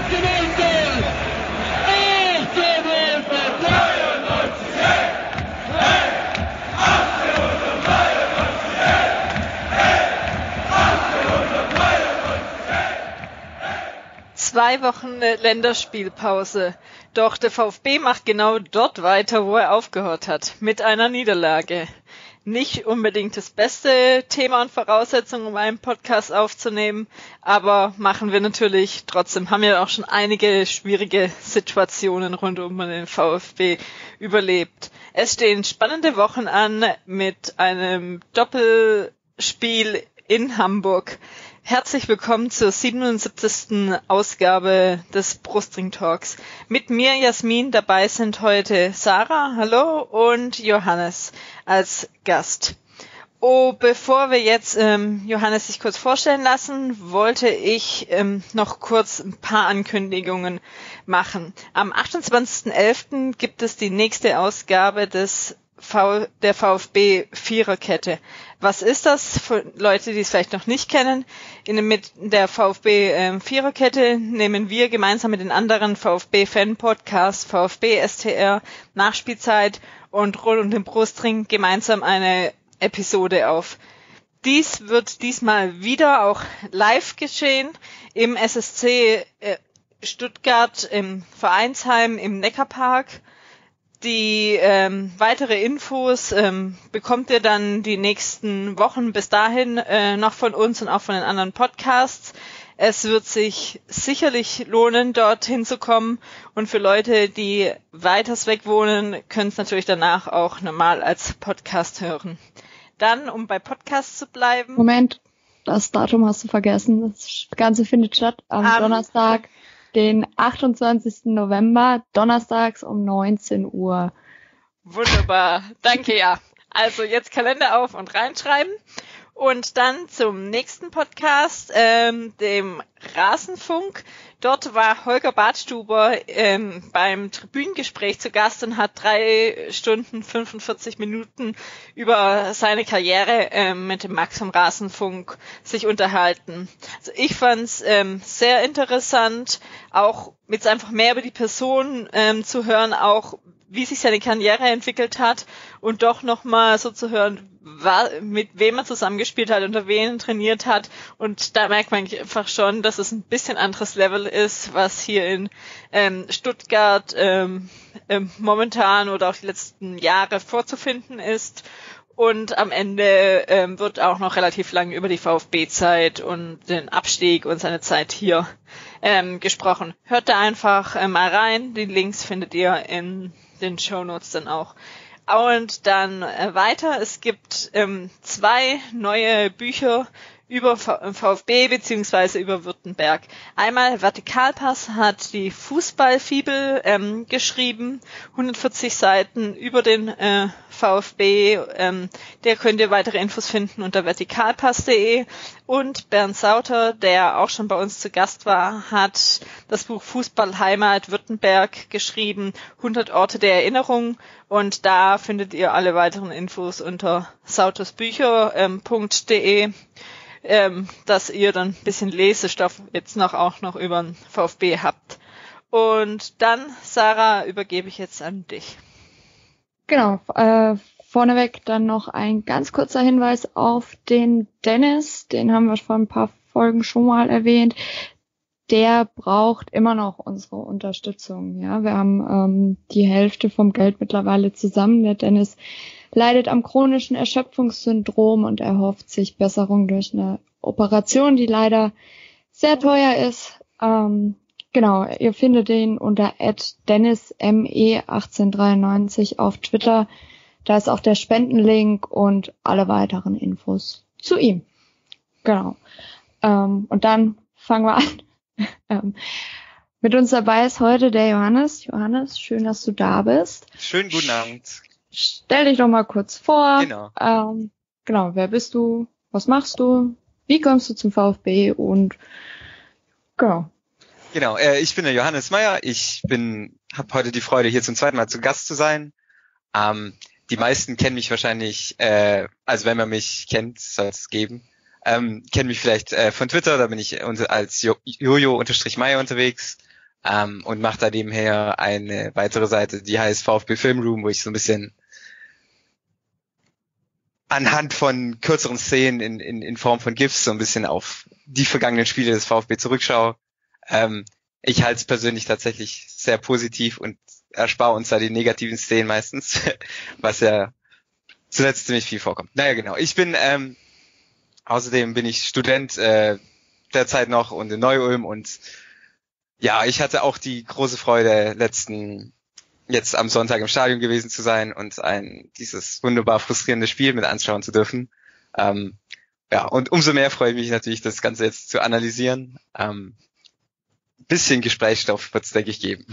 Zwei Wochen Länderspielpause. Doch der VfB macht genau dort weiter, wo er aufgehört hat, mit einer Niederlage. Nicht unbedingt das beste Thema und Voraussetzung, um einen Podcast aufzunehmen, aber machen wir natürlich trotzdem. Haben ja auch schon einige schwierige Situationen rund um den VfB überlebt. Es stehen spannende Wochen an mit einem Doppelspiel in Hamburg. Herzlich willkommen zur 77. Ausgabe des Brustring Talks. Mit mir, Jasmin, dabei sind heute Sarah, hallo, und Johannes als Gast. Bevor wir jetzt Johannes sich kurz vorstellen lassen, wollte ich noch kurz ein paar Ankündigungen machen. Am 28.11. gibt es die nächste Ausgabe der VfB Viererkette. Was ist das? Für Leute, die es vielleicht noch nicht kennen, mit der VfB Viererkette nehmen wir gemeinsam mit den anderen VfB-Fan-Podcasts, VfB STR, Nachspielzeit und Rund um den Brustring gemeinsam eine Episode auf. Dies wird diesmal wieder auch live geschehen im SSC Stuttgart, im Vereinsheim, im Neckarpark. Die weitere Infos bekommt ihr dann die nächsten Wochen bis dahin noch von uns und auch von den anderen Podcasts. Es wird sich sicherlich lohnen, dorthin zu kommen. Und für Leute, die weiters weg wohnen, können es natürlich danach auch normal als Podcast hören. Dann, um bei Podcasts zu bleiben. Moment, das Datum hast du vergessen. Das Ganze findet statt am Donnerstag, den 28. November, donnerstags um 19 Uhr. Wunderbar, danke, ja. Also jetzt Kalender auf und reinschreiben. Und dann zum nächsten Podcast, dem Rasenfunk. Dort war Holger Badstuber beim Tribünengespräch zu Gast und hat 3 Stunden 45 Minuten über seine Karriere mit dem Max vom Rasenfunk sich unterhalten. Also ich fand's sehr interessant, auch jetzt einfach mehr über die Person zu hören, auch wie sich seine Karriere entwickelt hat und doch nochmal so zu hören, mit wem er zusammengespielt hat, unter wen trainiert hat. Und da merkt man einfach schon, dass es ein bisschen anderes Level ist, was hier in Stuttgart momentan oder auch die letzten Jahre vorzufinden ist. Und am Ende wird auch noch relativ lang über die VfB-Zeit und den Abstieg und seine Zeit hier gesprochen. Hört da einfach mal rein. Die Links findet ihr in den Shownotes dann auch. Und dann weiter. Es gibt 2 neue Bücher über VfB beziehungsweise über Württemberg. Einmal Vertikalpass hat die Fußballfibel geschrieben, 140 Seiten über den VfB. Der könnt ihr weitere Infos finden unter vertikalpass.de. Und Bernd Sauter, der auch schon bei uns zu Gast war, hat das Buch Fußballheimat Württemberg geschrieben, 100 Orte der Erinnerung. Und da findet ihr alle weiteren Infos unter sautersbücher.de. Dass ihr dann ein bisschen Lesestoff jetzt auch noch über den VfB habt. Und dann, Sarah, übergebe ich jetzt an dich. Genau, vorneweg dann noch ein ganz kurzer Hinweis auf den Dennis, den haben wir vor ein paar Folgen schon mal erwähnt. Der braucht immer noch unsere Unterstützung. Ja, wir haben die Hälfte vom Geld mittlerweile zusammen. Der Dennis leidet am chronischen Erschöpfungssyndrom und erhofft sich Besserung durch eine Operation, die leider sehr teuer ist. Genau, ihr findet ihn unter @dennisme1893 auf Twitter. Da ist auch der Spendenlink und alle weiteren Infos zu ihm. Genau. Und dann fangen wir an. Mit uns dabei ist heute der Johannes. Johannes, schön, dass du da bist. Schönen guten Abend. Stell dich doch mal kurz vor. Genau. Genau, wer bist du? Was machst du? Wie kommst du zum VfB? Und genau. Genau, ich bin der Johannes Meyer. Ich habe heute die Freude, hier zum zweiten Mal zu Gast zu sein. Die meisten kennen mich wahrscheinlich, also wenn man mich kennt, soll es geben, kennen mich vielleicht von Twitter, da bin ich als Jojo-Meyer unterwegs. und mache da nebenher eine weitere Seite, die heißt VfB Film Room, wo ich so ein bisschen anhand von kürzeren Szenen in Form von GIFs so ein bisschen auf die vergangenen Spiele des VfB zurückschaue. Ich halte es persönlich tatsächlich sehr positiv und erspare uns da die negativen Szenen meistens, was ja zuletzt ziemlich viel vorkommt. Naja, genau. Außerdem bin ich Student derzeit noch und in Neu-Ulm und ja, ich hatte auch die große Freude, jetzt am Sonntag im Stadion gewesen zu sein und dieses wunderbar frustrierende Spiel mit anschauen zu dürfen. Ja, und umso mehr freue ich mich natürlich, das Ganze jetzt zu analysieren. Bisschen Gesprächsstoff wird es, denke ich, geben.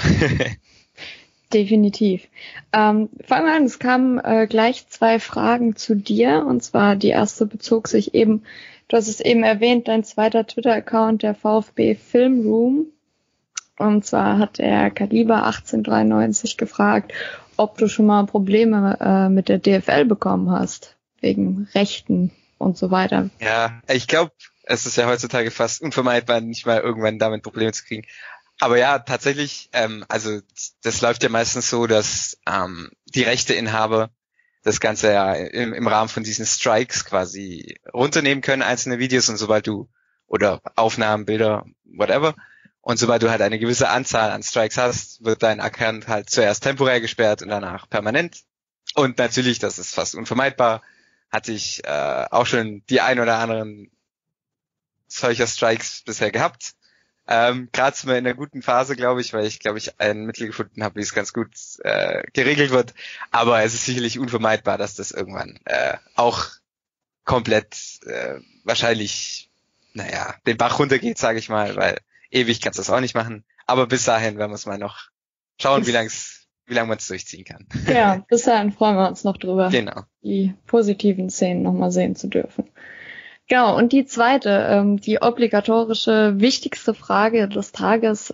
Definitiv. Fangen wir an, es kamen gleich 2 Fragen zu dir, und zwar die erste bezog sich eben, du hast es eben erwähnt, dein zweiter Twitter-Account, der VfB Film Room. Und zwar hat der Kaliber 1893 gefragt, ob du schon mal Probleme mit der DFL bekommen hast, wegen Rechten und so weiter. Ja, ich glaube, es ist ja heutzutage fast unvermeidbar, nicht mal irgendwann damit Probleme zu kriegen. Aber ja, tatsächlich, also das läuft ja meistens so, dass die Rechteinhaber das Ganze ja im Rahmen von diesen Strikes quasi runternehmen können, einzelne Videos, und sobald du, oder Aufnahmen, Bilder, whatever, und sobald du halt eine gewisse Anzahl an Strikes hast, wird dein Account halt zuerst temporär gesperrt und danach permanent. Und natürlich, das ist fast unvermeidbar, hatte ich auch schon die ein oder anderen solcher Strikes bisher gehabt. Gerade sind wir in einer guten Phase, glaube ich, weil ich ein Mittel gefunden habe, wie es ganz gut geregelt wird. Aber es ist sicherlich unvermeidbar, dass das irgendwann auch komplett wahrscheinlich, den Bach runtergeht, sage ich mal, weil ewig kannst du das auch nicht machen. Aber bis dahin werden wir es mal noch schauen, wie lange man es durchziehen kann. Ja, bis dahin freuen wir uns noch drüber, genau, die positiven Szenen nochmal sehen zu dürfen. Genau, und die zweite, die obligatorische, wichtigste Frage des Tages,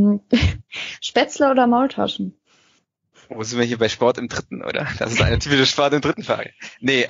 Spätzle oder Maultaschen? Wo sind wir hier bei Sport im Dritten, oder? Das ist eine typische Sport im Dritten Frage. Nee,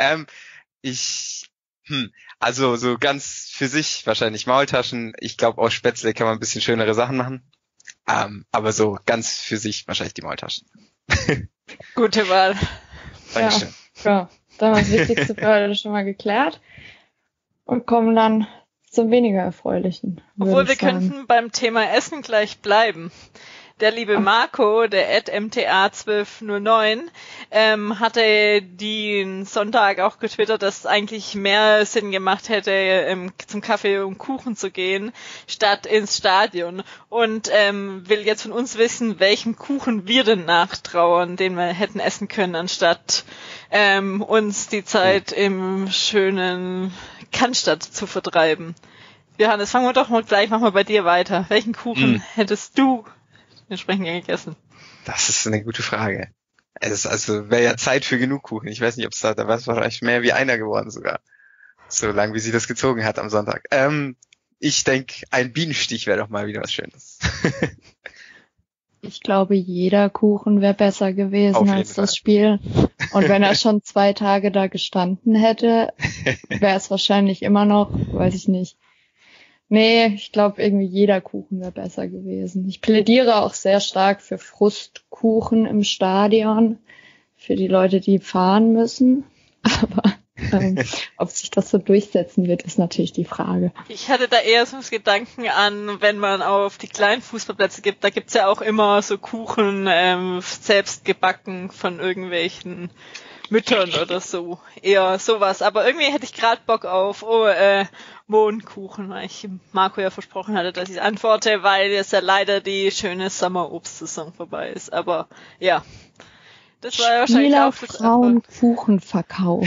also so ganz für sich wahrscheinlich Maultaschen. Ich glaube, aus Spätzle kann man ein bisschen schönere Sachen machen. Aber so ganz für sich wahrscheinlich die Maultaschen. Gute Wahl. Dankeschön. Ja, dann haben wir das Wichtigste für heute schon mal geklärt. Und kommen dann zum weniger erfreulichen. Obwohl wir könnten beim Thema Essen gleich bleiben. Der liebe Marco, der @mta1209, hatte den Sonntag auch getwittert, dass es eigentlich mehr Sinn gemacht hätte, zum Kaffee und Kuchen zu gehen, statt ins Stadion. Und will jetzt von uns wissen, welchen Kuchen wir denn nachtrauern, den wir hätten essen können, anstatt uns die Zeit im schönen Cannstatt zu vertreiben. Johannes, fangen wir doch mal gleich, machen wir bei dir weiter. Welchen Kuchen hättest du entsprechend gegessen? Das ist eine gute Frage. Also wäre ja Zeit für genug Kuchen. Ich weiß nicht, ob es da war es wahrscheinlich mehr wie einer geworden sogar. So lang, wie sie das gezogen hat am Sonntag. Ich denke, ein Bienenstich wäre doch mal wieder was Schönes. Ich glaube, jeder Kuchen wäre besser gewesen als das Spiel. Und wenn er schon 2 Tage da gestanden hätte, wäre es wahrscheinlich immer noch, weiß ich nicht. Nee, ich glaube, irgendwie jeder Kuchen wäre besser gewesen. Ich plädiere auch sehr stark für Frustkuchen im Stadion, für die Leute, die fahren müssen. Aber ob sich das so durchsetzen wird, ist natürlich die Frage. Ich hatte da eher so das Gedanken an, wenn man auf die kleinen Fußballplätze gibt, da gibt's ja auch immer so Kuchen selbst gebacken von irgendwelchen Müttern oder so. Eher sowas. Aber irgendwie hätte ich gerade Bock auf Mohnkuchen, weil ich Marco ja versprochen hatte, dass ich antworte, weil jetzt ja leider die schöne Sommerobstsaison vorbei ist. Aber ja. Das war ja wahrscheinlich auch das Frauenkuchenverkauf.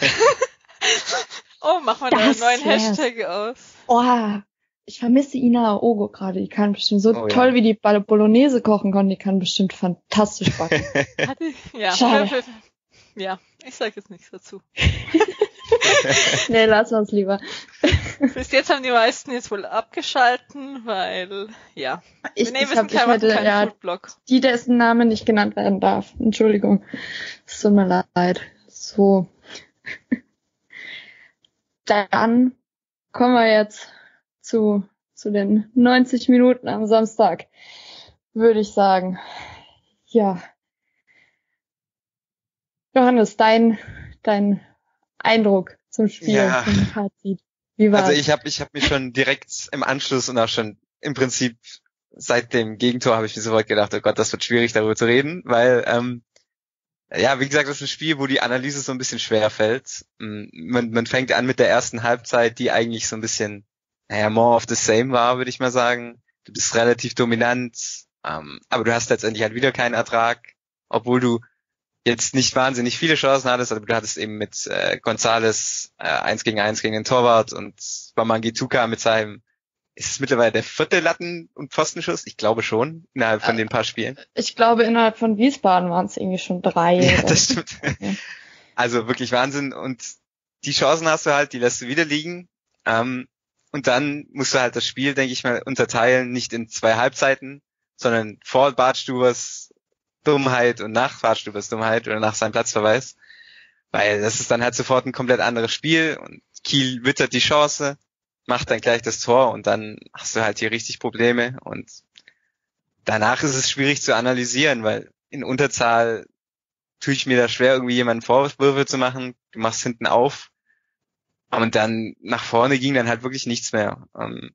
Oh, machen wir da einen neuen Hashtag aus. Oh, ich vermisse Ina Ogo gerade. Die kann bestimmt toll, wie die Bolognese kochen kann. Die kann bestimmt fantastisch backen. Schade. Ja, ich sag jetzt nichts dazu. Nee, lass uns lieber. Bis jetzt haben die meisten jetzt wohl abgeschalten, weil, ja. Wir wissen keinen Foodblog. Die, dessen Name nicht genannt werden darf. Entschuldigung. Es tut mir leid. So. Dann kommen wir jetzt zu den 90 Minuten am Samstag. würde ich sagen. Ja. Johannes, dein Eindruck zum Spiel, Ja. zum Fazit. Wie war's? Also ich hab mich schon direkt im Anschluss und auch schon im Prinzip seit dem Gegentor habe ich mir sofort gedacht, oh Gott, das wird schwierig darüber zu reden, weil ja, wie gesagt, das ist ein Spiel, wo die Analyse so ein bisschen schwer fällt. Man fängt an mit der ersten Halbzeit, die eigentlich so ein bisschen, more of the same war, würde ich mal sagen. Du bist relativ dominant, aber du hast letztendlich halt wieder keinen Ertrag, obwohl du jetzt nicht wahnsinnig viele Chancen hattest, aber du hattest eben mit González 1 gegen 1 gegen den Torwart und Bamangituka mit seinem, ist es mittlerweile der 4. Latten- und Pfostenschuss? Ich glaube schon, innerhalb von den paar Spielen. Ich glaube, innerhalb von Wiesbaden waren es irgendwie schon 3. Ja, das stimmt. Ja. Also wirklich Wahnsinn. Und die Chancen hast du halt, die lässt du wieder liegen. Und dann musst du halt das Spiel, denke ich mal, unterteilen, nicht in 2 Halbzeiten, sondern vor Bartstubers Dummheit und nach Bartstubers Dummheit oder nach seinem Platzverweis. Weil das ist dann halt sofort ein komplett anderes Spiel und Kiel wittert die Chance, macht dann gleich das Tor und dann hast du halt hier richtig Probleme und danach ist es schwierig zu analysieren, weil in Unterzahl tue ich mir da schwer, irgendwie jemanden Vorwürfe zu machen. Du machst hinten auf und dann nach vorne ging dann halt wirklich nichts mehr.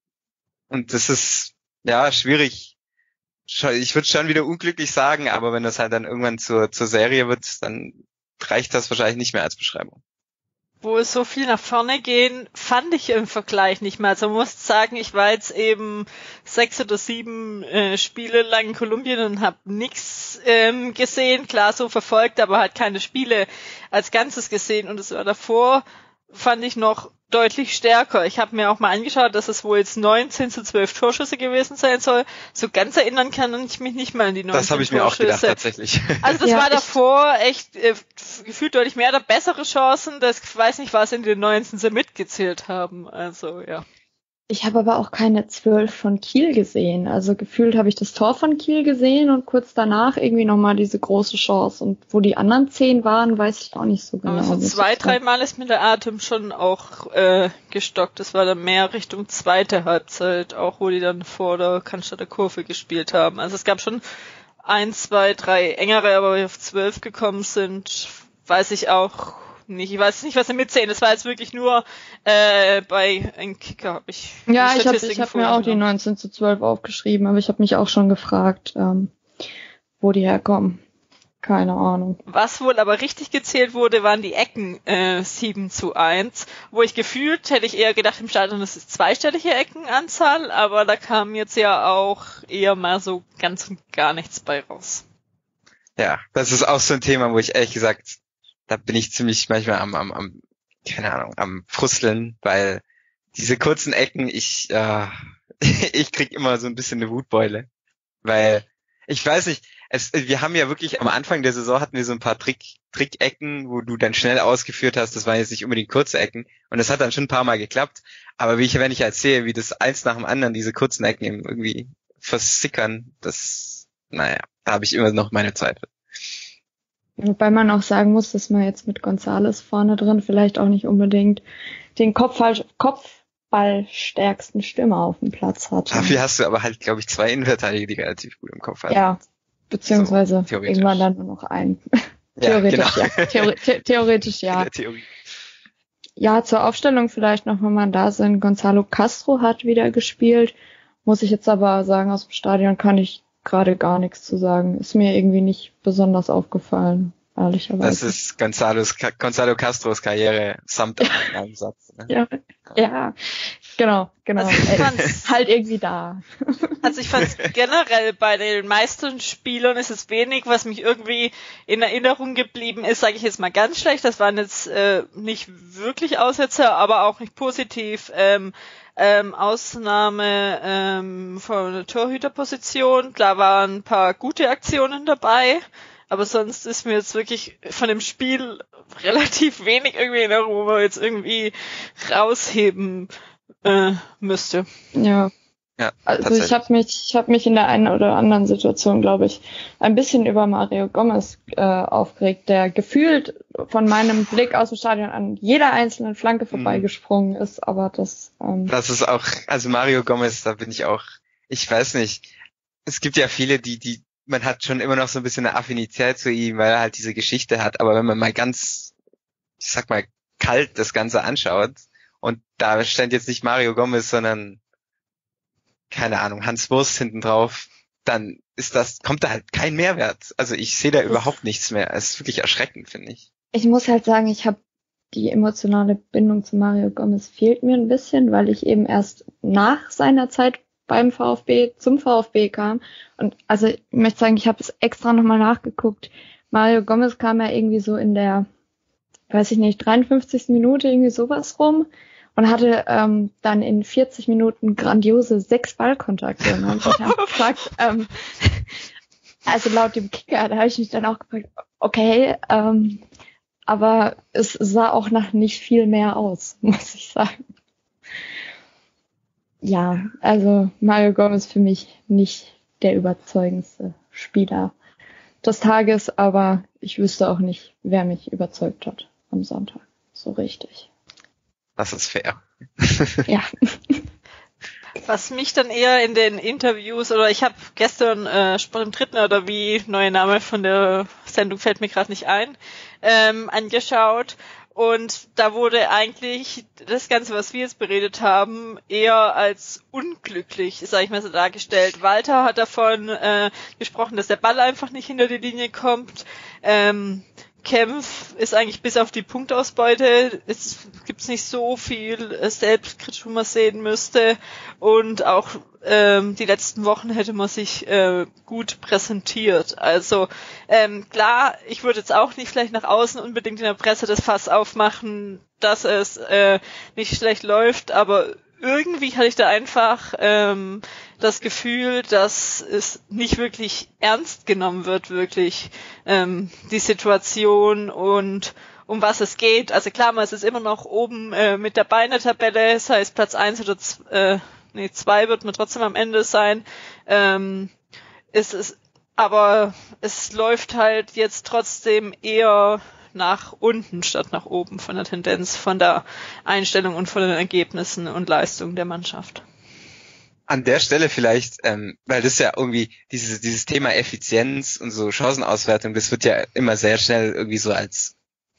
Und das ist, ja, schwierig. Ich würde schon wieder unglücklich sagen, aber wenn das halt dann irgendwann zur Serie wird, dann reicht das wahrscheinlich nicht mehr als Beschreibung. Wo es so viel nach vorne gehen, fand ich im Vergleich nicht mehr. Also man muss sagen, ich war jetzt eben 6 oder 7 Spiele lang in Kolumbien und habe nichts gesehen, klar so verfolgt, aber halt keine Spiele als Ganzes gesehen. Und es war davor, fand ich noch deutlich stärker. Ich habe mir auch mal angeschaut, dass es wohl jetzt 19-12 Torschüsse gewesen sein soll. So ganz erinnern kann ich mich nicht mal an die 19 Torschüsse. Das habe ich mir auch gedacht, tatsächlich. Also das war davor echt gefühlt deutlich mehr oder bessere Chancen. Das weiß nicht, was in den 19 sie mitgezählt haben. Also ja. Ich habe aber auch keine 12 von Kiel gesehen. Also gefühlt habe ich das Tor von Kiel gesehen und kurz danach irgendwie nochmal diese große Chance. Und wo die anderen 10 waren, weiß ich auch nicht so genau. Aber so 2-3 Mal ist mir der Atem schon auch gestockt. Das war dann mehr Richtung zweite Halbzeit, auch wo die dann vor der Cannstatter Kurve gespielt haben. Also es gab schon 1, 2, 3 engere, aber wir auf 12 gekommen sind, weiß ich auch nicht. Ich weiß nicht, was sie mitzählen. Das war jetzt wirklich nur bei einem Kicker habe ich. Ja, ich hab mir auch die 19-12 aufgeschrieben, aber ich habe mich auch schon gefragt, wo die herkommen. Keine Ahnung. Was wohl aber richtig gezählt wurde, waren die Ecken 7-1, wo ich gefühlt, hätte ich eher gedacht im Stadion, das ist zweistellige Eckenanzahl, aber da kam jetzt ja auch eher mal so ganz und gar nichts bei raus. Ja, das ist auch so ein Thema, wo ich ehrlich gesagt, da bin ich ziemlich manchmal keine Ahnung, am Frusteln, weil diese kurzen Ecken, ich krieg immer so ein bisschen eine Wutbeule, weil ich weiß nicht, wir haben ja wirklich am Anfang der Saison hatten wir so ein paar Trick-Ecken, wo du dann schnell ausgeführt hast, das waren jetzt nicht unbedingt kurze Ecken und das hat dann schon ein paar Mal geklappt, aber wenn ich jetzt sehe, wie das eins nach dem anderen diese kurzen Ecken irgendwie versickern, da habe ich immer noch meine Zweifel. Wobei man auch sagen muss, dass man jetzt mit González vorne drin vielleicht auch nicht unbedingt den kopfballstärksten Stürmer auf dem Platz hat. Dafür hast du aber halt, glaube ich, 2 Innenverteidiger, die relativ gut im Kopf haben. Ja, beziehungsweise so, irgendwann dann nur noch einen. Theoretisch, ja. Theoretisch, ja. In der Theorie. Ja, zur Aufstellung vielleicht noch, wenn man da sind. Gonzalo Castro hat wieder gespielt. Muss ich jetzt aber sagen, aus dem Stadion kann ich gerade gar nichts zu sagen. Ist mir irgendwie nicht besonders aufgefallen, ehrlicherweise. Das ist Gonzalo Castros Karriere samt einem Satz. Ne? Ja, genau. Also halt irgendwie da. Also ich fand generell bei den meisten Spielern ist es wenig, was mich irgendwie in Erinnerung geblieben ist, sage ich jetzt mal ganz schlecht. Das waren jetzt nicht wirklich Aussetzer, aber auch nicht positiv. Ausnahme von der Torhüterposition. Klar waren ein paar gute Aktionen dabei, aber sonst ist mir jetzt wirklich von dem Spiel relativ wenig irgendwie in Erinnerung, wo man jetzt irgendwie rausheben müsste. Ja. Also ich habe mich in der einen oder anderen Situation, glaube ich, ein bisschen über Mario Gomez aufgeregt, der gefühlt von meinem Blick aus dem Stadion an jeder einzelnen Flanke vorbeigesprungen ist, aber das ist auch, also Mario Gomez, da bin ich auch, ich weiß nicht, es gibt ja viele, man hat schon immer noch so ein bisschen eine Affinität zu ihm, weil er halt diese Geschichte hat, aber wenn man mal ganz, ich sag mal, kalt das Ganze anschaut und da stand jetzt nicht Mario Gomez, sondern keine Ahnung, Hans Wurst hinten drauf, dann kommt da halt kein Mehrwert. Also ich sehe da überhaupt nichts mehr. Es ist wirklich erschreckend, finde ich. Ich muss halt sagen, ich habe die emotionale Bindung zu Mario Gomez fehlt mir ein bisschen, weil ich eben erst nach seiner Zeit beim VfB zum VfB kam. Und also ich möchte sagen, ich habe es extra nochmal nachgeguckt. Mario Gomez kam ja irgendwie so in der, weiß ich nicht, 53. Minute irgendwie sowas rum und hatte dann in 40 Minuten grandiose 6 Ballkontakte. Und dann habe ich mich gefragt, also laut dem Kicker, da habe ich mich dann auch gefragt, okay, aber es sah auch nach nicht viel mehr aus, muss ich sagen. Ja, also Mario Gomez für mich nicht der überzeugendste Spieler des Tages, aber ich wüsste auch nicht, wer mich überzeugt hat am Sonntag. So richtig. Das ist fair. Ja. Was mich dann eher in den Interviews, oder ich habe gestern Sport im Dritten, oder wie neue Name von der Sendung fällt mir gerade nicht ein, angeschaut. Und da wurde eigentlich das Ganze, was wir jetzt beredet haben, eher als unglücklich, sag ich mal so, dargestellt. Walter hat davon gesprochen, dass der Ball einfach nicht hinter die Linie kommt. Kempf ist eigentlich bis auf die Punktausbeute, es gibt's nicht so viel Selbstkritik, wo man sehen müsste, und auch die letzten Wochen hätte man sich gut präsentiert. Also klar, ich würde jetzt auch nicht vielleicht nach außen unbedingt in der Presse das Fass aufmachen, dass es nicht schlecht läuft, aber irgendwie hatte ich da einfach das Gefühl, dass es nicht wirklich ernst genommen wird, wirklich die Situation und um was es geht. Also klar, man ist immer noch oben mit dabei in der Tabelle, das heißt Platz 1 oder 2 wird man trotzdem am Ende sein. Aber es läuft halt jetzt trotzdem eher nach unten statt nach oben von der Tendenz, von der Einstellung und von den Ergebnissen und Leistungen der Mannschaft. An der Stelle vielleicht, weil das ja irgendwie dieses Thema Effizienz und so Chancenauswertung, das wird ja immer sehr schnell irgendwie so als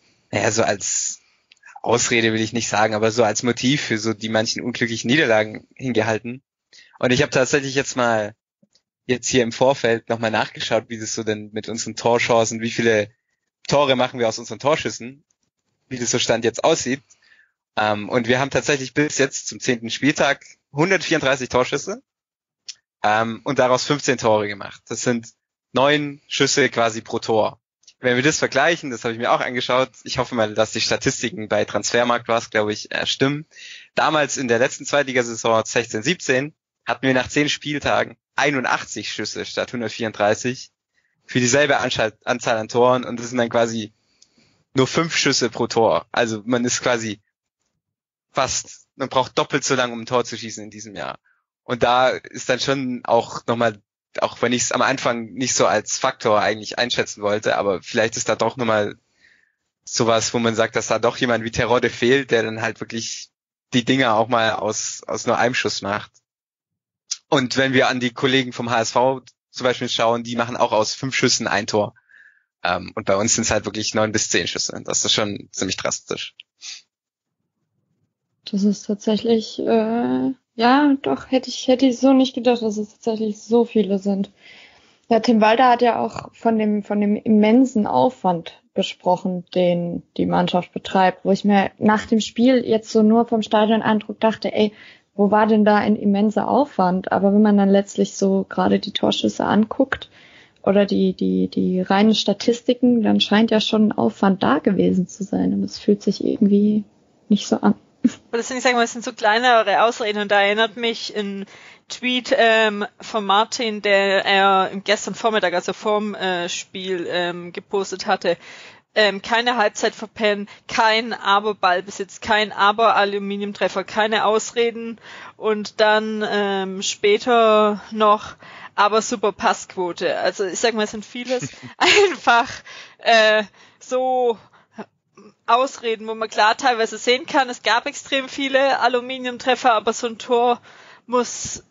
Ausrede will ich nicht sagen, aber so als Motiv für so die manchen unglücklichen Niederlagen hingehalten. Und ich habe tatsächlich jetzt hier im Vorfeld nochmal nachgeschaut, wie das so denn mit unseren Torchancen, wie viele Tore machen wir aus unseren Torschüssen, wie das so Stand jetzt aussieht. Und wir haben tatsächlich bis jetzt zum 10. Spieltag 134 Torschüsse und daraus 15 Tore gemacht. Das sind 9 Schüsse quasi pro Tor. Wenn wir das vergleichen, das habe ich mir auch angeschaut, ich hoffe mal, dass die Statistiken bei Transfermarkt glaube ich, stimmen. Damals in der letzten Zweitligasaison 16/17 hatten wir nach 10 Spieltagen 81 Schüsse statt 134 für dieselbe Anzahl an Toren, und das sind dann quasi nur 5 Schüsse pro Tor. Also man ist quasi man braucht doppelt so lang, um ein Tor zu schießen in diesem Jahr. Und da ist dann schon auch nochmal, auch wenn ich es am Anfang nicht so als Faktor eigentlich einschätzen wollte, aber vielleicht ist da doch nochmal sowas, wo man sagt, dass da doch jemand wie Terodde fehlt, der dann halt wirklich die Dinger auch mal aus nur einem Schuss macht. Und wenn wir an die Kollegen vom HSV zum Beispiel schauen, die machen auch aus 5 Schüssen ein Tor. Und bei uns sind es halt wirklich 9 bis 10 Schüsse. Das ist schon ziemlich drastisch. Das ist tatsächlich, ja, doch, hätte ich so nicht gedacht, dass es tatsächlich so viele sind. Ja, Tim Walter hat ja auch von dem immensen Aufwand gesprochen, den die Mannschaft betreibt, wo ich mir nach dem Spiel jetzt so nur vom Stadion-Eindruck dachte, ey, wo war denn da ein immenser Aufwand? Aber wenn man dann letztlich so gerade die Torschüsse anguckt oder die reinen Statistiken, dann scheint ja schon ein Aufwand da gewesen zu sein. Und es fühlt sich irgendwie nicht so an. Das sind, ich sage mal, das sind so kleinere Ausreden, und da erinnert mich ein Tweet von Martin, der er gestern Vormittag, also vorm Spiel, gepostet hatte. Keine Halbzeit verpennen, kein Aber-Ballbesitz, kein Aber-Aluminiumtreffer, keine Ausreden, und dann später noch aber super Passquote. Also ich sag mal, es sind vieles einfach so Ausreden, wo man klar teilweise sehen kann, es gab extrem viele Aluminiumtreffer, aber so ein Tor muss